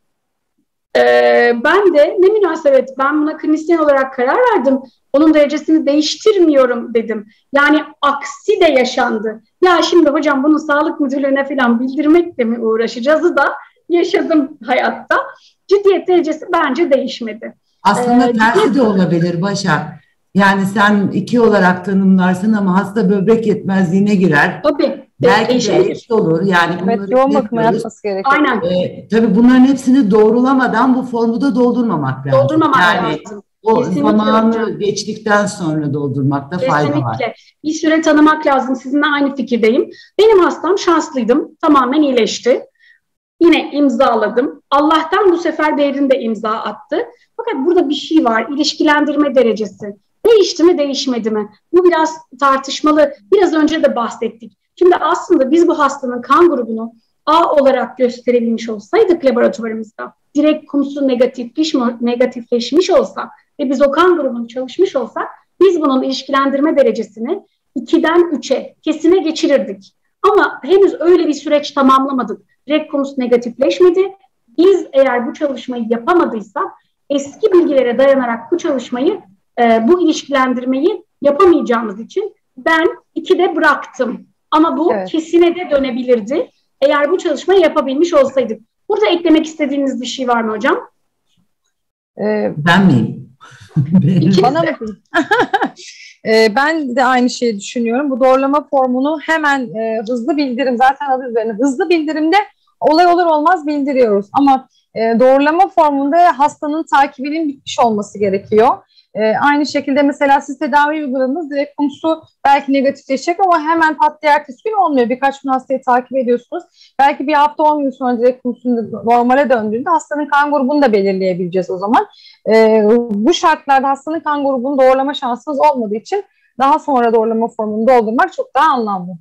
Ee, ben de ne münasebet ben buna klinisyen olarak karar verdim. Onun derecesini değiştirmiyorum dedim. Yani aksi de yaşandı. Ya şimdi hocam bunu sağlık müdürlüğüne falan bildirmekle mi uğraşacağızı da yaşadım hayatta. Ciddiyet derecesi bence değişmedi. Aslında ee, tersi ciddiyet... de olabilir Başak. Yani sen iki olarak tanımlarsın ama hasta böbrek yetmezliğine girer. Tabii. Belki de eşit olur. Yani evet, yoğun bakıma yapması gerekiyor. Aynen. Ee, tabii bunların hepsini doğrulamadan bu formu da doldurmamak lazım. Doldurmamak yani, lazım. O Kesinlikle zamanı hocam. geçtikten sonra doldurmakta Kesinlikle. fayda var. Bir süre tanımak lazım. Sizinle aynı fikirdeyim. Benim hastam şanslıydım. Tamamen iyileşti. Yine imzaladım. Allah'tan bu sefer Behrin de imza attı. Fakat burada bir şey var. İlişkilendirme derecesi. Değişti mi değişmedi mi? Bu biraz tartışmalı. Biraz önce de bahsettik. Şimdi aslında biz bu hastanın kan grubunu A olarak gösterebilmiş olsaydık laboratuvarımızda, direkt konusu negatifleş, negatifleşmiş olsa ve biz o kan grubunu çalışmış olsak, biz bunun ilişkilendirme derecesini ikiden üçe kesine geçirirdik. Ama henüz öyle bir süreç tamamlamadık. Direkt konusu negatifleşmedi. Biz eğer bu çalışmayı yapamadıysak, eski bilgilere dayanarak bu çalışmayı, e, bu ilişkilendirmeyi yapamayacağımız için ben ikide bıraktım. Ama bu evet. kesine de dönebilirdi. Eğer bu çalışmayı yapabilmiş olsaydık. Burada eklemek istediğiniz bir şey var mı hocam? Ee, ben miyim? Bana bakın. ee, ben de aynı şeyi düşünüyorum. Bu doğrulama formunu hemen e, hızlı bildirim, zaten adı üzerine hızlı bildirimde olay olur olmaz bildiriyoruz. Ama e, doğrulama formunda hastanın takibinin bitmiş olması gerekiyor. Ee, aynı şekilde mesela siz tedavi uyguladığınız direkt konusu belki negatifleşecek ama hemen pat diye ertesi gün olmuyor. Birkaç gün hastayı takip ediyorsunuz. Belki bir hafta on gün sonra direkt konusunun normale döndüğünde hastanın kan grubunu da belirleyebileceğiz o zaman. Ee, bu şartlarda hastanın kan grubunu doğrulama şansımız olmadığı için daha sonra doğrulama formunu doldurmak çok daha anlamlı.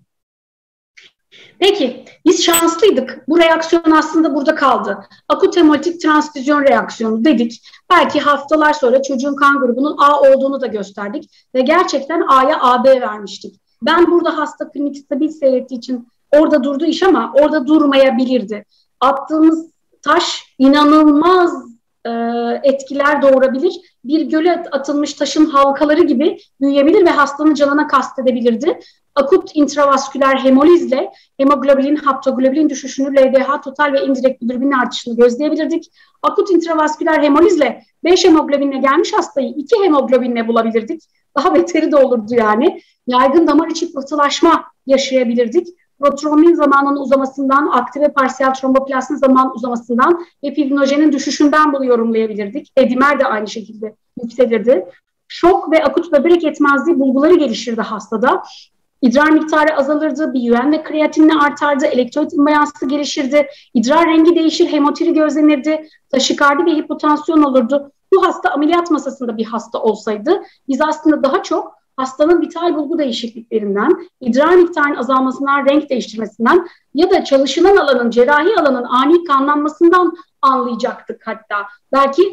Peki, biz şanslıydık. Bu reaksiyon aslında burada kaldı. Akut hemolitik transfüzyon reaksiyonu dedik. Belki haftalar sonra çocuğun kan grubunun A olduğunu da gösterdik. Ve gerçekten A'ya A B vermiştik. Ben burada hasta klinik stabil seyrettiği için orada durdu iş ama orada durmayabilirdi. Attığımız taş inanılmaz e, etkiler doğurabilir. Bir göle atılmış taşın halkaları gibi büyüyebilir ve hastanın canına kastedebilirdi. Akut intravasküler hemolizle hemoglobin, haptoglobin düşüşünü, L D H total ve indirekt bilirubin artışını gözleyebilirdik. Akut intravasküler hemolizle beş hemoglobinle gelmiş hastayı iki hemoglobinle bulabilirdik. Daha beteri de olurdu yani. Yaygın damar içi pıhtılaşma yaşayabilirdik. Protrombin zamanının uzamasından, aktive parsiyel tromboplastin zaman uzamasından ve fibrinojenin düşüşünden bunu yorumlayabilirdik. Edimer de aynı şekilde yükselirdi. Şok ve akut böbrek yetmezliği bulguları gelişirdi hastada. İdrar miktarı azalırdı, B U N ve kreatinini artardı, elektrolit imbalansı gelişirdi, idrar rengi değişir, hemotiri gözlenirdi, taşikardi ve hipotansiyon olurdu. Bu hasta ameliyat masasında bir hasta olsaydı biz aslında daha çok hastanın vital bulgu değişikliklerinden, idrar miktarının azalmasından, renk değiştirmesinden ya da çalışılan alanın, cerrahi alanın ani kanlanmasından anlayacaktık hatta. Belki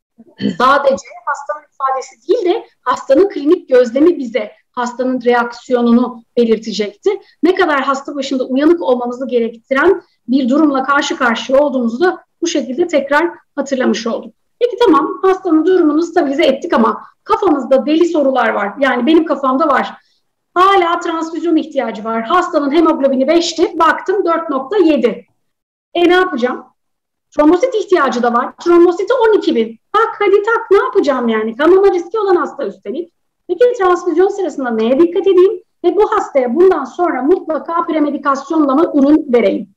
sadece hastanın ifadesi değil de hastanın klinik gözlemi bize hastanın reaksiyonunu belirtecekti. Ne kadar hasta başında uyanık olmamızı gerektiren bir durumla karşı karşıya olduğumuzu da bu şekilde tekrar hatırlamış olduk. Peki tamam, hastanın durumunu stabilize ettik ama kafamızda deli sorular var. Yani benim kafamda var. Hala transfüzyon ihtiyacı var. Hastanın hemoglobini beşti, baktım dört nokta yedi. E ne yapacağım? Trombosit ihtiyacı da var. Trombositi on iki bin. Tak hadi tak, ne yapacağım yani? Kanama riski olan hasta üstelik. Peki transfüzyon sırasında neye dikkat edeyim? Ve bu hastaya bundan sonra mutlaka premedikasyonla mı ürün vereyim?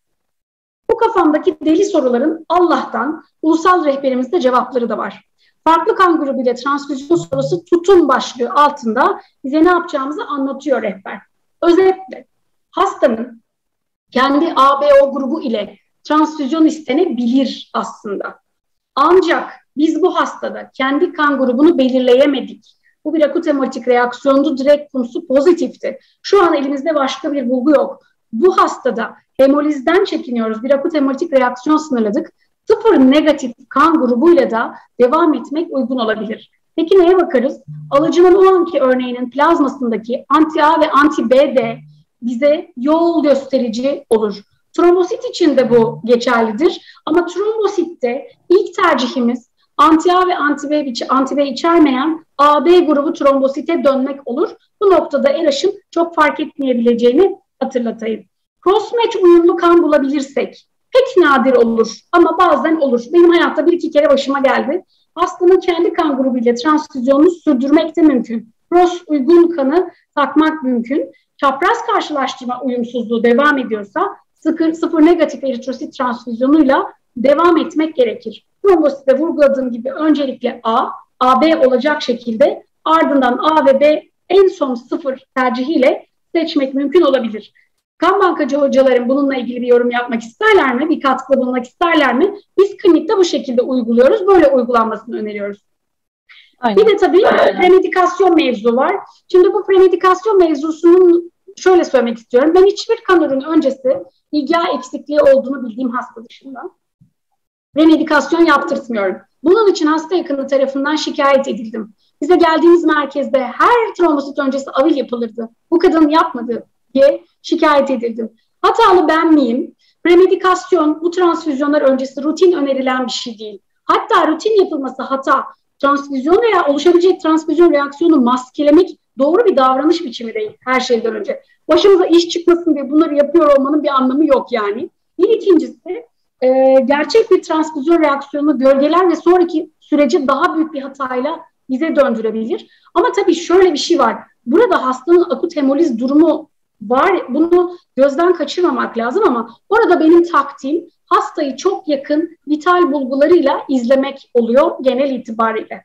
Bu kafamdaki deli soruların Allah'tan ulusal rehberimizde cevapları da var. Farklı kan grubu ile transfüzyon sorusu tutum başlığı altında bize ne yapacağımızı anlatıyor rehber. Özetle hastanın kendi A B O grubu ile transfüzyon istenebilir aslında. Ancak biz bu hastada kendi kan grubunu belirleyemedik. Bu bir akut hemolitik reaksiyondu, direkt konusu pozitifti. Şu an elimizde başka bir bulgu yok. Bu hastada hemolizden çekiniyoruz. Bir akut hemolitik reaksiyon sınırladık. Sıfır negatif kan grubuyla da devam etmek uygun olabilir. Peki neye bakarız? Alıcının o anki örneğinin plazmasındaki anti A ve anti B de bize yol gösterici olur. Trombosit için de bu geçerlidir. Ama trombositte ilk tercihimiz anti A ve anti B, anti B içermeyen A B grubu trombosite dönmek olur. Bu noktada R H'ın çok fark etmeyebileceğini hatırlatayım. Cross-match uyumlu kan bulabilirsek pek nadir olur ama bazen olur. Benim hayatta bir iki kere başıma geldi. Hastanın kendi kan grubuyla transfüzyonunu sürdürmek de mümkün. Cross uygun kanı takmak mümkün. Çapraz karşılaştırma uyumsuzluğu devam ediyorsa sıfır, sıfır negatif eritrosit transfüzyonuyla devam etmek gerekir. Trombositte vurguladığım gibi öncelikle A, A B olacak şekilde ardından A ve B en son sıfır tercihiyle seçmek mümkün olabilir. Kan bankacı hocalarım bununla ilgili bir yorum yapmak isterler mi? Bir katkıda bulunmak isterler mi? Biz klinikte bu şekilde uyguluyoruz. Böyle uygulanmasını öneriyoruz. Aynen. Bir de tabii premedikasyon mevzu var. Şimdi bu premedikasyon mevzusunun şöyle söylemek istiyorum. Ben hiçbir kan ürünü öncesi İ G A eksikliği olduğunu bildiğim hasta dışında premedikasyon yaptırtmıyorum. Bunun için hasta yakını tarafından şikayet edildim. Bize geldiğimiz merkezde her trombosit öncesi avil yapılırdı. Bu kadın yapmadı diye şikayet edildim. Hatalı ben miyim? Premedikasyon bu transfüzyonlar öncesi rutin önerilen bir şey değil. Hatta rutin yapılması hata. Transfüzyon veya oluşabilecek transfüzyon reaksiyonu maskelemek doğru bir davranış biçimi değil her şeyden önce. Başımıza iş çıkmasın diye bunları yapıyor olmanın bir anlamı yok yani. Bir ikincisi e, gerçek bir transfüzyon reaksiyonu gölgeler ve sonraki süreci daha büyük bir hatayla bize döndürebilir. Ama tabii şöyle bir şey var. Burada hastanın akut hemoliz durumu var. Bunu gözden kaçırmamak lazım ama orada benim taktiğim hastayı çok yakın vital bulgularıyla izlemek oluyor genel itibariyle.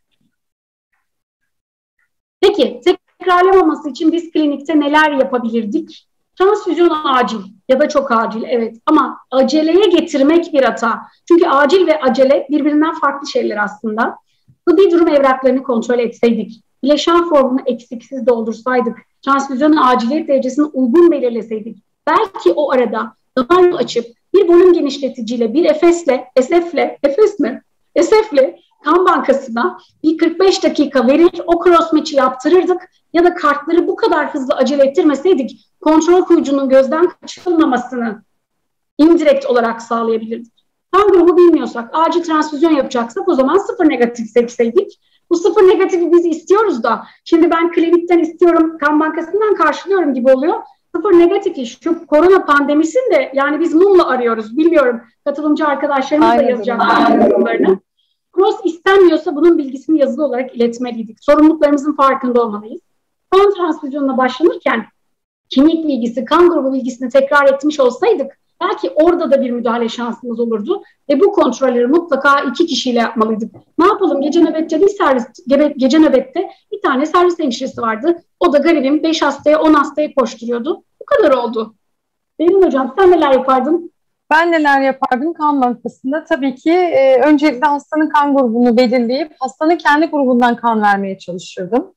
Peki tekrarlamaması için biz klinikte neler yapabilirdik? Transfüzyon acil ya da çok acil, evet, ama aceleye getirmek bir hata. Çünkü acil ve acele birbirinden farklı şeyler aslında. Tıbbi durum evraklarını kontrol etseydik, bileşen formunu eksiksiz doldursaydık, transfüzyonun aciliyet derecesini uygun belirleseydik, belki o arada damar yolu açıp bir volüm genişleticiyle, bir Efes'le, S F'le, Efes mi? S F'le kan bankasına bir kırk beş dakika verir, o cross match'i yaptırırdık ya da kartları bu kadar hızlı acele ettirmeseydik, kontrol kuyucunun gözden kaçırılmamasını indirekt olarak sağlayabilirdik. Kan grubu bilmiyorsak, acil transfüzyon yapacaksak o zaman sıfır negatif seçseydik. Bu sıfır negatifi biz istiyoruz da, şimdi ben klinikten istiyorum, kan bankasından karşılıyorum gibi oluyor. Sıfır negatifi şu korona pandemisinde yani biz mumla arıyoruz. Bilmiyorum, katılımcı arkadaşlarımız da yazacaklar yorumlarını. Cross istenmiyorsa bunun bilgisini yazılı olarak iletmeliydik. Sorumluluklarımızın farkında olmalıyız. Kan transfüzyonuna başlanırken kimlik bilgisi, kan grubu bilgisini tekrar etmiş olsaydık belki orada da bir müdahale şansımız olurdu ve bu kontrolleri mutlaka iki kişiyle yapmalıydık. Ne yapalım? Gece nöbette bir servis, gece, gece nöbette bir tane servis hemşiresi vardı. O da garibim beş hastaya on hastaya koşturuyordu. Bu kadar oldu. Benim hocam sen neler yapardın? Ben neler yapardım kan bankasında? Tabii ki e, öncelikle hastanın kan grubunu belirleyip hastanın kendi grubundan kan vermeye çalışırdım.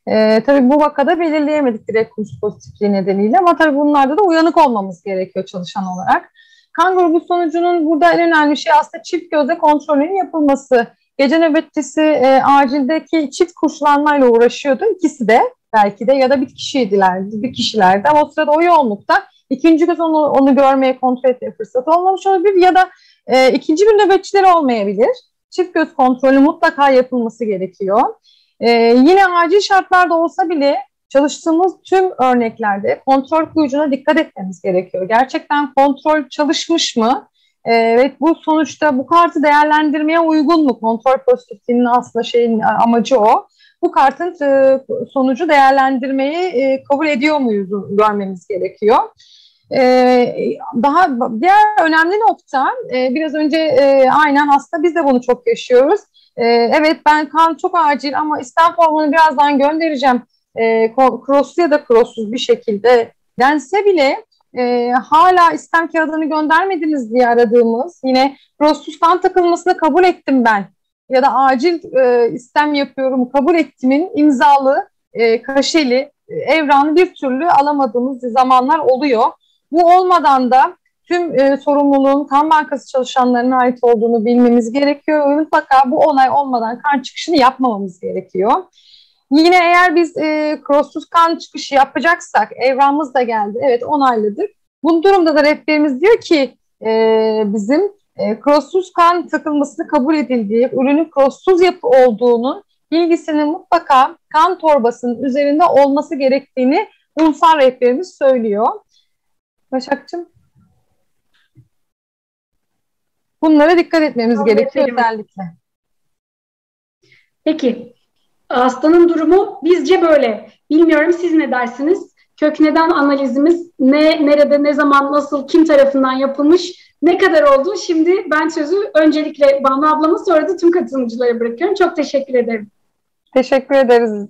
E, tabii bu vakada belirleyemedik direkt Rus pozitifliği nedeniyle ama tabii bunlarda da uyanık olmamız gerekiyor çalışan olarak. Kan grubu sonucunun burada en önemli şey aslında çift gözle kontrolün yapılması. Gece nöbetçisi e, acildeki çift kurşulanmayla uğraşıyordu. İkisi de belki de ya da bir kişiydiler, bir kişilerdi. Ama o sırada o yoğunlukta ikinci göz onu, onu görmeye, kontrol etmeye fırsatı olmamış olabilir ya da e, ikinci bir nöbetçileri olmayabilir. Çift göz kontrolü mutlaka yapılması gerekiyor. E, yine acil şartlarda olsa bile çalıştığımız tüm örneklerde kontrol kuyucuna dikkat etmemiz gerekiyor. Gerçekten kontrol çalışmış mı? Evet, bu sonuçta bu kartı değerlendirmeye uygun mu? Kontrol pozitifliğinin aslında şeyin amacı o. Bu kartın e, sonucu değerlendirmeyi e, kabul ediyor muyuz görmemiz gerekiyor. E, daha diğer önemli nokta e, biraz önce e, aynen hasta biz de bunu çok yaşıyoruz. E, evet ben kan çok acil ama istem formunu birazdan göndereceğim. E, crosslu ya da crosssuz bir şekilde dense bile E, hala istem kağıdını göndermediniz diye aradığımız yine crosssuz kan takılmasını kabul ettim ben ya da acil e, istem yapıyorum kabul ettimin imzalı e, kaşeli e, evranı bir türlü alamadığımız zamanlar oluyor. Bu olmadan da tüm e, sorumluluğun kan bankası çalışanlarına ait olduğunu bilmemiz gerekiyor ve mutlaka bu onay olmadan kan çıkışını yapmamamız gerekiyor. Yine eğer biz e, crosssuz kan çıkışı yapacaksak, evramımız da geldi, evet onayladık. Bu durumda da rehberimiz diyor ki e, bizim e, crosssuz kan takılmasını kabul edildiği, ürünün crosssuz yapı olduğunun bilgisinin mutlaka kan torbasının üzerinde olması gerektiğini ulusal rehberimiz söylüyor. Başakçığım. Bunlara dikkat etmemiz Anladım. gerekiyor özellikle. Peki. Hastanın durumu bizce böyle. Bilmiyorum siz ne dersiniz? Kök neden analizimiz ne, nerede, ne zaman, nasıl, kim tarafından yapılmış, ne kadar oldu? Şimdi ben sözü öncelikle Banu ablama sonra da tüm katılımcılara bırakıyorum. Çok teşekkür ederim. Teşekkür ederiz.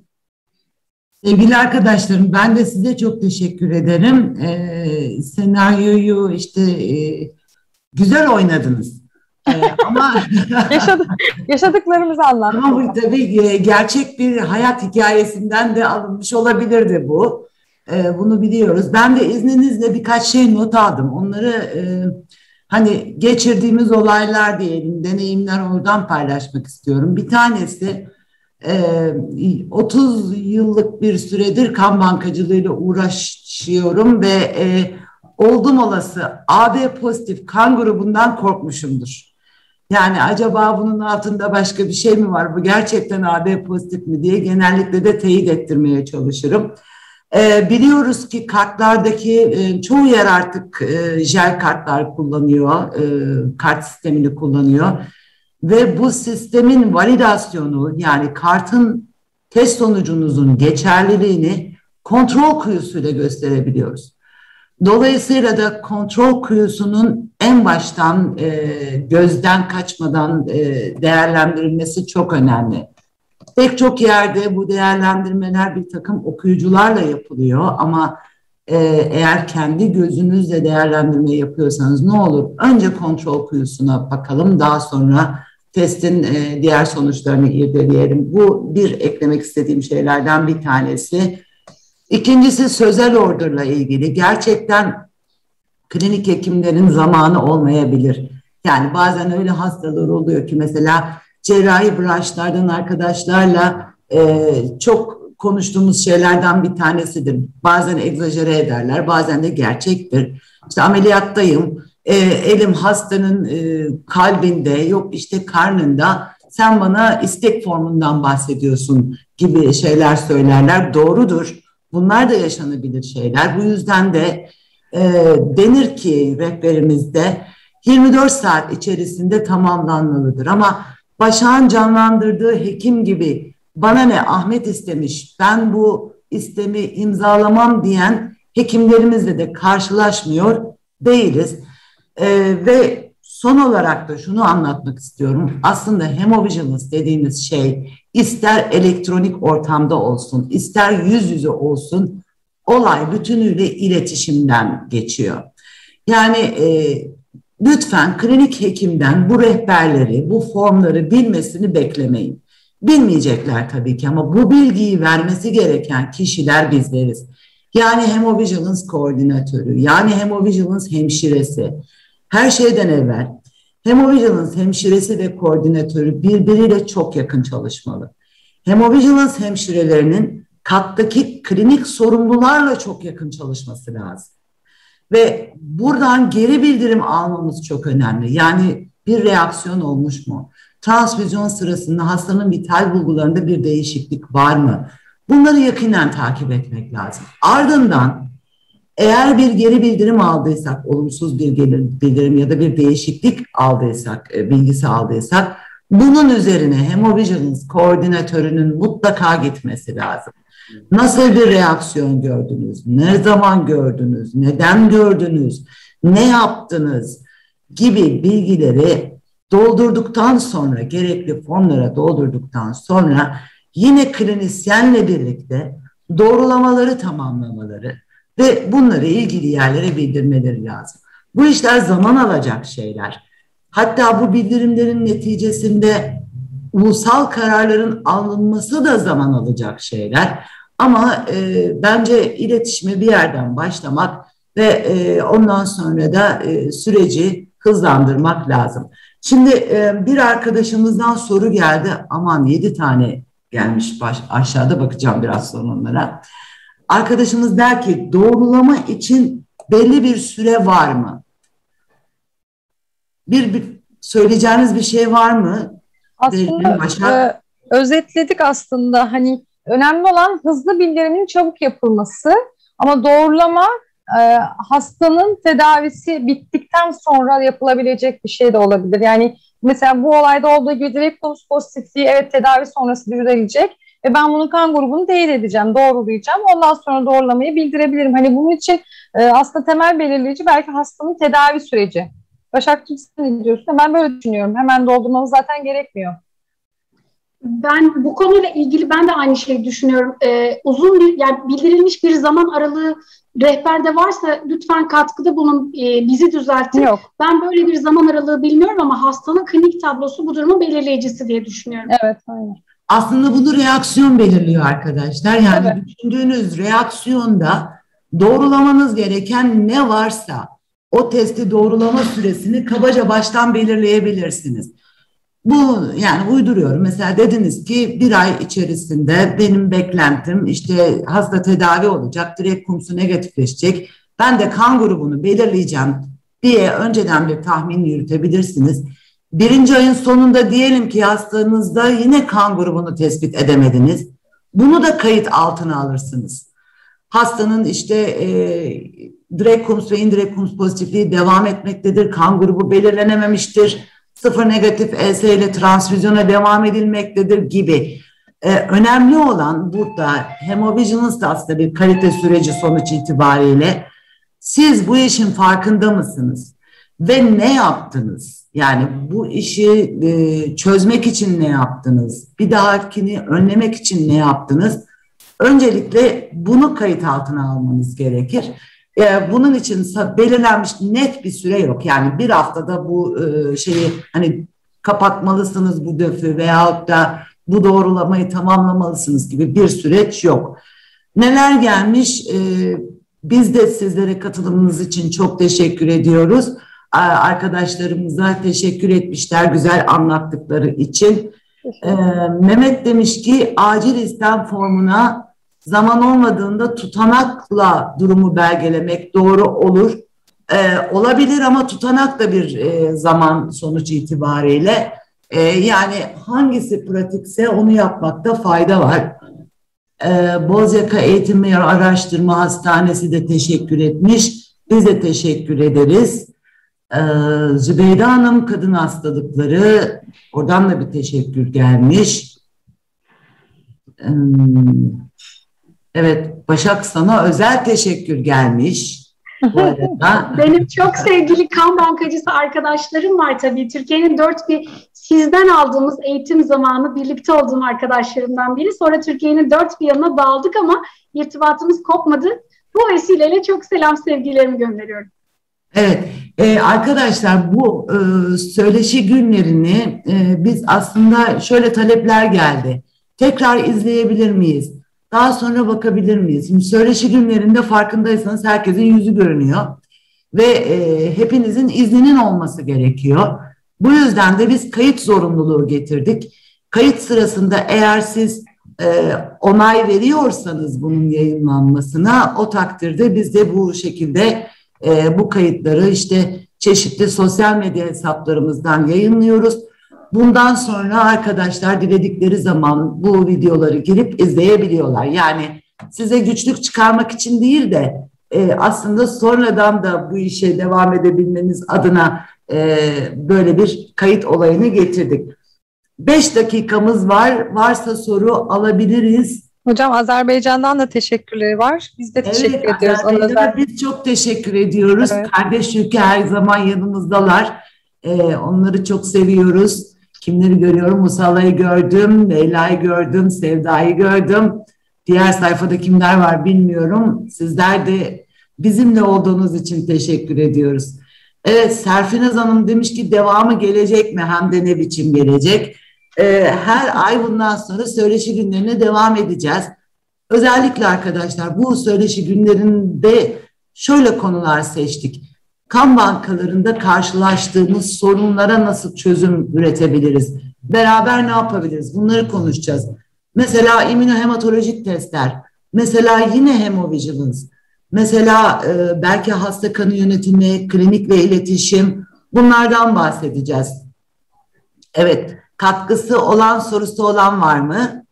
Sevgili arkadaşlarım ben de size çok teşekkür ederim. Ee, senaryoyu işte e, güzel oynadınız. Ee, ama Yaşadık, yaşadıklarımızı anlattık. Ama bu tabii gerçek bir hayat hikayesinden de alınmış olabilirdi bu. Ee, bunu biliyoruz. Ben de izninizle birkaç şey not aldım. Onları e, hani geçirdiğimiz olaylar diyelim, deneyimler oradan paylaşmak istiyorum. Bir tanesi e, otuz yıllık bir süredir kan bankacılığıyla uğraşıyorum ve e, oldum olası A B pozitif kan grubundan korkmuşumdur. Yani acaba bunun altında başka bir şey mi var? Bu gerçekten A B pozitif mi diye genellikle de teyit ettirmeye çalışırım. Ee, biliyoruz ki kartlardaki e, çoğu yer artık e, jel kartlar kullanıyor, e, kart sistemini kullanıyor. Ve bu sistemin validasyonu yani kartın test sonucunuzun geçerliliğini kontrol kuyusuyla gösterebiliyoruz. Dolayısıyla da kontrol kuyusunun en baştan e, gözden kaçmadan e, değerlendirilmesi çok önemli. Pek çok yerde bu değerlendirmeler bir takım okuyucularla yapılıyor ama e, eğer kendi gözünüzle değerlendirme yapıyorsanız ne olur? Önce kontrol kuyusuna bakalım, daha sonra testin e, diğer sonuçlarını irdeleyelim. Bu bir eklemek istediğim şeylerden bir tanesi. İkincisi sözel order'la ilgili. Gerçekten klinik hekimlerin zamanı olmayabilir. Yani bazen öyle hastalar oluyor ki mesela cerrahi branşlardan arkadaşlarla e, çok konuştuğumuz şeylerden bir tanesidir. Bazen egzajere ederler, bazen de gerçektir. İşte ameliyattayım, e, elim hastanın e, kalbinde, yok işte karnında, sen bana istek formundan bahsediyorsun gibi şeyler söylerler. Doğrudur. Bunlar da yaşanabilir şeyler. Bu yüzden de e, denir ki rehberimizde yirmi dört saat içerisinde tamamlanmalıdır. Ama Başak'ın canlandırdığı hekim gibi bana ne Ahmet istemiş, ben bu istemi imzalamam diyen hekimlerimizle de karşılaşmıyor değiliz. E, ve son olarak da şunu anlatmak istiyorum. Aslında hemovigilance dediğimiz şey ister elektronik ortamda olsun, ister yüz yüze olsun, olay bütünüyle iletişimden geçiyor. Yani e, lütfen klinik hekimden bu rehberleri, bu formları bilmesini beklemeyin. Bilmeyecekler tabii ki ama bu bilgiyi vermesi gereken kişiler bizleriz. Yani Hemovigilance koordinatörü, yani Hemovigilance hemşiresi. Her şeyden evvel Hemovigilance hemşiresi ve koordinatörü birbiriyle çok yakın çalışmalı. Hemovigilance hemşirelerinin kattaki klinik sorumlularla çok yakın çalışması lazım. Ve buradan geri bildirim almamız çok önemli. Yani bir reaksiyon olmuş mu? Transfüzyon sırasında hastanın vital bulgularında bir değişiklik var mı? Bunları yakinen takip etmek lazım. Ardından eğer bir geri bildirim aldıysak, olumsuz bir geri bildirim ya da bir değişiklik aldıysak, bilgisi aldıysak, bunun üzerine Hemovigilance koordinatörünün mutlaka gitmesi lazım. Nasıl bir reaksiyon gördünüz? Ne zaman gördünüz? Neden gördünüz? Ne yaptınız? Gibi bilgileri doldurduktan sonra, gerekli formlara doldurduktan sonra yine klinisyenle birlikte doğrulamaları tamamlamaları ve bunları ilgili yerlere bildirmeleri lazım. Bu işler zaman alacak şeyler. Hatta bu bildirimlerin neticesinde ulusal kararların alınması da zaman alacak şeyler. Ama e, bence iletişime bir yerden başlamak ve e, ondan sonra da e, süreci hızlandırmak lazım. Şimdi e, bir arkadaşımızdan soru geldi. Aman yedi tane gelmiş, baş, aşağıda bakacağım biraz sonra onlara. Arkadaşımız der ki doğrulama için belli bir süre var mı? Bir, bir söyleyeceğiniz bir şey var mı? Aslında e, özetledik aslında. Hani önemli olan hızlı bildirimin çabuk yapılması ama doğrulama e, hastanın tedavisi bittikten sonra yapılabilecek bir şey de olabilir. Yani mesela bu olayda olduğu gibi direkt komus pozitifliği evet tedavi sonrası düzelecek ve ben bunun kan grubunu teyit edeceğim, doğrulayacağım. Ondan sonra doğrulamayı bildirebilirim. Hani bunun için e, aslında temel belirleyici belki hastanın tedavi süreci. Başakçığım sen ne diyorsun? Ben böyle düşünüyorum. Hemen doldurmamız zaten gerekmiyor. Ben bu konuyla ilgili ben de aynı şeyi düşünüyorum. Ee, uzun bir yani bildirilmiş bir zaman aralığı rehberde varsa lütfen katkıda bulun, e, bizi düzeltin. Yok. Ben böyle bir zaman aralığı bilmiyorum ama hastanın klinik tablosu bu durumun belirleyicisi diye düşünüyorum. Evet, aynen. Aslında bunu reaksiyon belirliyor arkadaşlar. Yani evet. Düşündüğünüz reaksiyonda doğrulamanız gereken ne varsa o testi doğrulama süresini kabaca baştan belirleyebilirsiniz. Bu yani uyduruyorum. Mesela dediniz ki bir ay içerisinde benim beklentim işte hasta tedavi olacak, direkt kumsu negatifleşecek. Ben de kan grubunu belirleyeceğim diye önceden bir tahmin yürütebilirsiniz. Birinci ayın sonunda diyelim ki hastanızda yine kan grubunu tespit edemediniz. Bunu da kayıt altına alırsınız. Hastanın işte e, direkt kumsu ve indirekt kumsu pozitifliği devam etmektedir. Kan grubu belirlenememiştir. Sıfır negatif E S ile transfüzyona devam edilmektedir gibi. Ee, önemli olan burada Hemovigilance da aslında bir kalite süreci sonuç itibariyle siz bu işin farkında mısınız? Ve ne yaptınız? Yani bu işi e, çözmek için ne yaptınız? Bir dahakini önlemek için ne yaptınız? Öncelikle bunu kayıt altına almanız gerekir. Bunun için belirlenmiş net bir süre yok. Yani bir haftada bu şeyi hani kapatmalısınız bu döfü veyahut da bu doğrulamayı tamamlamalısınız gibi bir süreç yok. Neler gelmiş? Biz de sizlere katılımınız için çok teşekkür ediyoruz. Arkadaşlarımıza teşekkür etmişler güzel anlattıkları için. Mehmet demiş ki acil istem formuna zaman olmadığında tutanakla durumu belgelemek doğru olur. Ee, olabilir ama tutanak da bir e, zaman sonuç itibariyle. E, yani hangisi pratikse onu yapmakta fayda var. Ee, Bozyaka Eğitim ve Araştırma Hastanesi de teşekkür etmiş. Biz de teşekkür ederiz. Ee, Zübeyde Hanım kadın hastalıkları, oradan da bir teşekkür gelmiş. Ee, Evet, Başak sana özel teşekkür gelmiş. Bu arada. Benim çok sevgili kan bankacısı arkadaşlarım var tabii. Türkiye'nin dört bir sizden aldığımız eğitim zamanı birlikte olduğum arkadaşlarımdan biri. Sonra Türkiye'nin dört bir yanına dağıldık ama irtibatımız kopmadı. Bu vesileyle çok selam sevgilerimi gönderiyorum. Evet, e, arkadaşlar bu e, söyleşi günlerini e, biz aslında şöyle talepler geldi. Tekrar izleyebilir miyiz? Daha sonra bakabilir miyiz? Şimdi söyleşi günlerinde farkındaysanız herkesin yüzü görünüyor ve e, hepinizin izninin olması gerekiyor. Bu yüzden de biz kayıt zorunluluğu getirdik. Kayıt sırasında eğer siz e, onay veriyorsanız bunun yayınlanmasına, o takdirde biz de bu şekilde e, bu kayıtları işte çeşitli sosyal medya hesaplarımızdan yayınlıyoruz. Bundan sonra arkadaşlar diledikleri zaman bu videoları girip izleyebiliyorlar. Yani size güçlük çıkarmak için değil de e, aslında sonradan da bu işe devam edebilmeniz adına e, böyle bir kayıt olayını getirdik. Beş dakikamız var. Varsa soru alabiliriz. Hocam Azerbaycan'dan da teşekkürleri var. Biz de teşekkür Evet, ediyoruz. Azerbaycan'a biz çok teşekkür ediyoruz. Evet. Kardeş ülke her zaman yanımızdalar. Ee, onları çok seviyoruz. Kimleri görüyorum? Musalla'yı gördüm, Leyla'yı gördüm, Sevda'yı gördüm. Diğer sayfada kimler var bilmiyorum. Sizler de bizimle olduğunuz için teşekkür ediyoruz. Evet, Serfinaz Hanım demiş ki devamı gelecek mi? Hem de ne biçim gelecek? Ee, her ay bundan sonra söyleşi günlerine devam edeceğiz. Özellikle arkadaşlar bu söyleşi günlerinde şöyle konular seçtik. Kan bankalarında karşılaştığımız sorunlara nasıl çözüm üretebiliriz? Beraber ne yapabiliriz? Bunları konuşacağız. Mesela immünohematolojik testler, mesela yine hemovigilance, mesela e, belki hasta kanı yönetimi, klinik ve iletişim, bunlardan bahsedeceğiz. Evet, katkısı olan, sorusu olan var mı?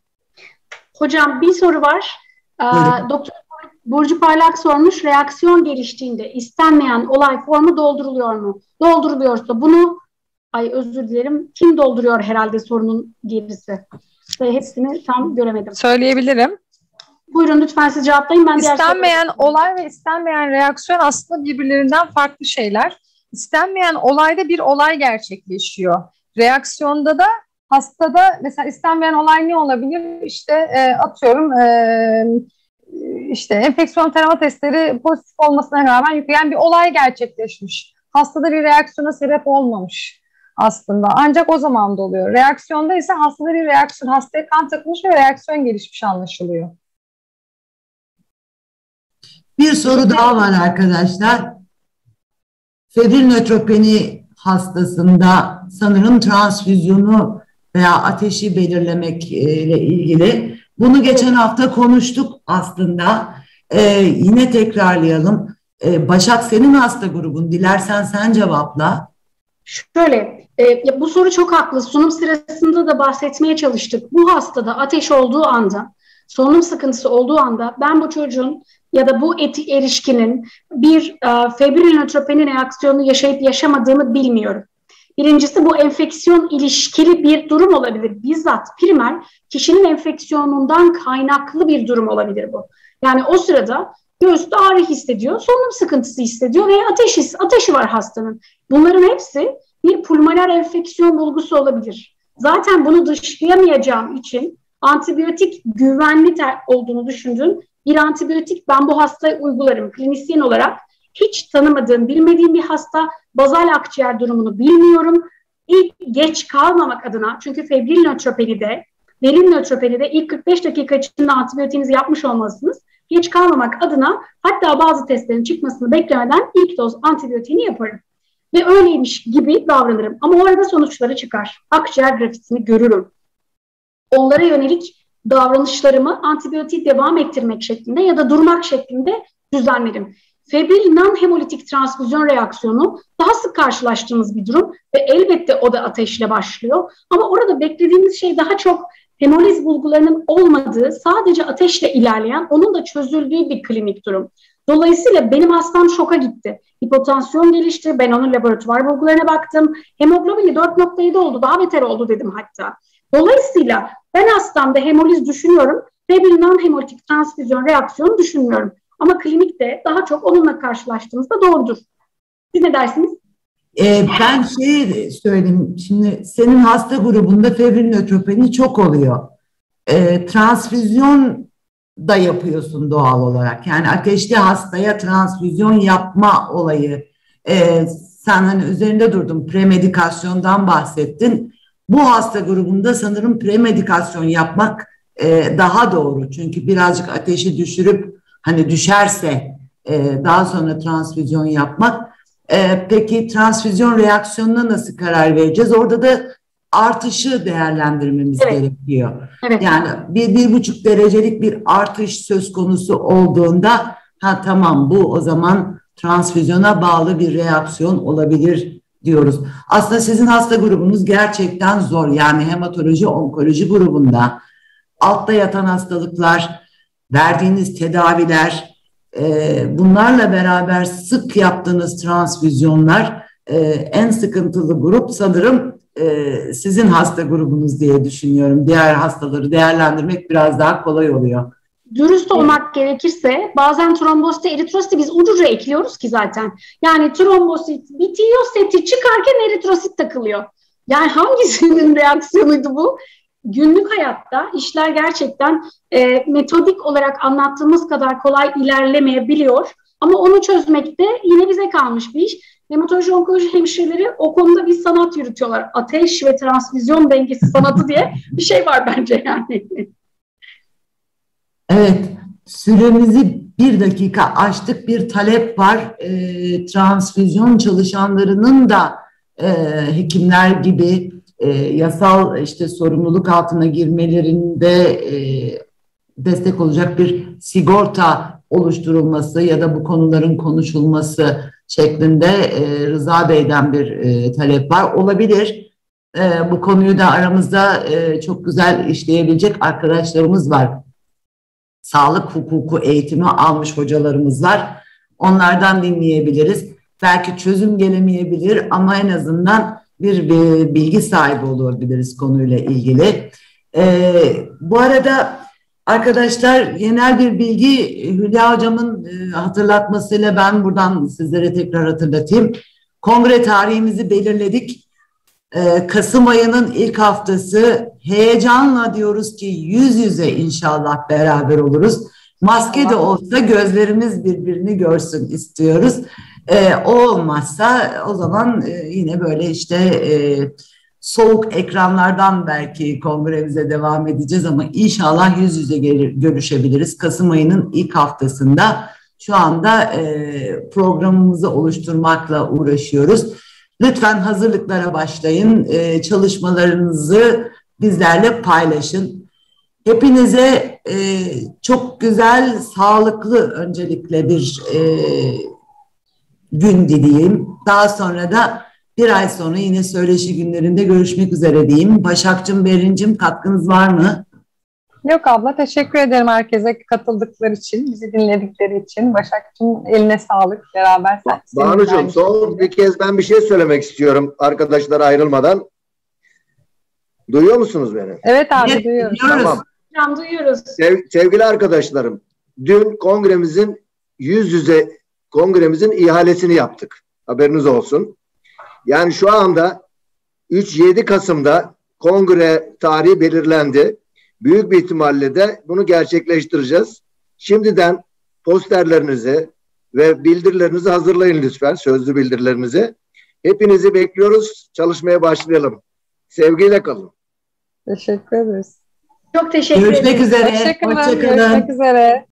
Hocam bir soru var. Ee, Doktor Burcu Parlak sormuş, reaksiyon geliştiğinde istenmeyen olay formu dolduruluyor mu? Dolduruluyorsa bunu, ay özür dilerim, kim dolduruyor herhalde sorunun gerisi? Ve hepsini tam göremedim. Söyleyebilirim. Buyurun lütfen siz cevaplayın. Ben İstenmeyen olay ve istenmeyen reaksiyon aslında birbirlerinden farklı şeyler. İstenmeyen olayda bir olay gerçekleşiyor. Reaksiyonda da hastada mesela istenmeyen olay ne olabilir? İşte e, atıyorum e, işte enfeksiyon tarama testleri pozitif olmasına rağmen yani bir olay gerçekleşmiş. Hastada bir reaksiyona sebep olmamış aslında. Ancak o zaman da oluyor. Reaksiyonda ise hastada bir reaksiyon, hastaya kan takılmış ve reaksiyon gelişmiş anlaşılıyor. Bir soru daha var arkadaşlar. Febril nötropeni hastasında sanırım transfüzyonu veya ateşi belirlemek ile ilgili. Bunu geçen hafta konuştuk aslında. Ee, yine tekrarlayalım. Ee, Başak senin hasta grubun. Dilersen sen cevapla. Şöyle, e, bu soru çok haklı. Sunum sırasında da bahsetmeye çalıştık. Bu hastada ateş olduğu anda, solunum sıkıntısı olduğu anda ben bu çocuğun ya da bu eti erişkinin bir e, febril nötropeni reaksiyonu yaşayıp yaşamadığını bilmiyorum. Birincisi bu enfeksiyon ilişkili bir durum olabilir. Bizzat primer kişinin enfeksiyonundan kaynaklı bir durum olabilir bu. Yani o sırada göğüste ağrı hissediyor, solunum sıkıntısı hissediyor ve ateş, ateşi var hastanın. Bunların hepsi bir pulmoner enfeksiyon bulgusu olabilir. Zaten bunu dışlayamayacağım için antibiyotik güvenli olduğunu düşündüğüm bir antibiyotik ben bu hastaya uygularım. Klinisyen olarak hiç tanımadığım, bilmediğim bir hasta, bazal akciğer durumunu bilmiyorum. İlk geç kalmamak adına, çünkü febril nötropenide, derin nötropenide ilk kırk beş dakika içinde antibiyotiğinizi yapmış olmalısınız. Geç kalmamak adına hatta bazı testlerin çıkmasını beklemeden ilk doz antibiyotiğini yaparım. Ve öyleymiş gibi davranırım. Ama o arada sonuçları çıkar. Akciğer grafisini görürüm. Onlara yönelik davranışlarımı antibiyotiği devam ettirmek şeklinde ya da durmak şeklinde düzenlerim. Febril non-hemolitik transfüzyon reaksiyonu daha sık karşılaştığımız bir durum ve elbette o da ateşle başlıyor. Ama orada beklediğimiz şey daha çok hemoliz bulgularının olmadığı, sadece ateşle ilerleyen, onun da çözüldüğü bir klinik durum. Dolayısıyla benim hastam şoka gitti. Hipotansiyon gelişti, ben onun laboratuvar bulgularına baktım. Hemoglobini dört nokta yedi oldu, daha beter oldu dedim hatta. Dolayısıyla ben hastamda hemoliz düşünüyorum, febril non-hemolitik transfüzyon reaksiyonu düşünmüyorum. Ama klinikte daha çok onunla karşılaştığımızda doğrudur. Siz ne dersiniz? Ee, ben şey söyleyeyim, şimdi senin hasta grubunda febril nötropeni çok oluyor. Ee, transfüzyon da yapıyorsun doğal olarak. Yani ateşli hastaya transfüzyon yapma olayı e, sen hani üzerinde durdun, premedikasyondan bahsettin. Bu hasta grubunda sanırım premedikasyon yapmak e, daha doğru. Çünkü birazcık ateşi düşürüp hani düşerse e, daha sonra transfüzyon yapmak. E, peki transfüzyon reaksiyonuna nasıl karar vereceğiz? Orada da artışı değerlendirmemiz evet. gerekiyor. Evet. Yani bir, bir buçuk derecelik bir artış söz konusu olduğunda ha tamam bu o zaman transfüzyona bağlı bir reaksiyon olabilir diyoruz. Aslında sizin hasta grubunuz gerçekten zor. Yani hematoloji, onkoloji grubunda altta yatan hastalıklar, verdiğiniz tedaviler, e, bunlarla beraber sık yaptığınız transfüzyonlar e, en sıkıntılı grup sanırım e, sizin hasta grubunuz diye düşünüyorum. Diğer hastaları değerlendirmek biraz daha kolay oluyor. Dürüst olmak gerekirse bazen trombosite, eritrositi biz ucuca ekliyoruz ki zaten. Yani trombosit bitiyor, seti çıkarken eritrosit takılıyor. Yani hangisinin reaksiyonuydu bu? Günlük hayatta işler gerçekten e, metodik olarak anlattığımız kadar kolay ilerlemeyebiliyor. Ama onu çözmek de yine bize kalmış bir iş. Hematoloji onkoloji hemşireleri o konuda bir sanat yürütüyorlar. Ateş ve transfüzyon dengesi sanatı diye bir şey var bence yani. Evet, süremizi bir dakika aştık, bir talep var. E, transfüzyon çalışanlarının da e, hekimler gibi e, yasal işte sorumluluk altına girmelerinde e, destek olacak bir sigorta oluşturulması ya da bu konuların konuşulması şeklinde e, Rıza Bey'den bir e, talep var. Olabilir. E, bu konuyu da aramızda e, çok güzel işleyebilecek arkadaşlarımız var. Sağlık hukuku eğitimi almış hocalarımız var. Onlardan dinleyebiliriz. Belki çözüm gelemeyebilir ama en azından bir, bir bilgi sahibi olabiliriz konuyla ilgili. Ee, bu arada arkadaşlar genel bir bilgi Hülya Hocam'ın e, hatırlatmasıyla ben buradan sizlere tekrar hatırlatayım. Kongre tarihimizi belirledik. Kasım ayının ilk haftası heyecanla diyoruz ki yüz yüze inşallah beraber oluruz. Maske de olsa gözlerimiz birbirini görsün istiyoruz. Ee, o olmazsa o zaman e, yine böyle işte e, soğuk ekranlardan belki kongremize devam edeceğiz ama inşallah yüz yüze gelir, görüşebiliriz. Kasım ayının ilk haftasında şu anda e, programımızı oluşturmakla uğraşıyoruz. Lütfen hazırlıklara başlayın, ee, çalışmalarınızı bizlerle paylaşın. Hepinize e, çok güzel, sağlıklı öncelikle bir e, gün dileyeyim. Daha sonra da bir ay sonra yine söyleşi günlerinde görüşmek üzere diyeyim. Başak'cığım, Berincim katkınız var mı? Yok abla, teşekkür ederim herkese katıldıkları için, bizi dinledikleri için. Başak'cığım eline sağlık beraber. Banu'cum son bir kez ben bir şey söylemek istiyorum arkadaşlar ayrılmadan. Duyuyor musunuz beni? Evet abi, evet, duyuyoruz. Tamam. Tamam, duyuyoruz. Sev, sevgili arkadaşlarım, dün kongremizin yüz yüze kongremizin ihalesini yaptık. Haberiniz olsun. Yani şu anda üç yedi Kasım'da kongre tarihi belirlendi. Büyük bir ihtimalle de bunu gerçekleştireceğiz. Şimdiden posterlerinizi ve bildirilerinizi hazırlayın lütfen, sözlü bildirilerinizi. Hepinizi bekliyoruz, çalışmaya başlayalım. Sevgiyle kalın. Teşekkür ederiz. Çok teşekkür ederim. Görüşmek üzere. Hoşçakalın. Görüşmek üzere.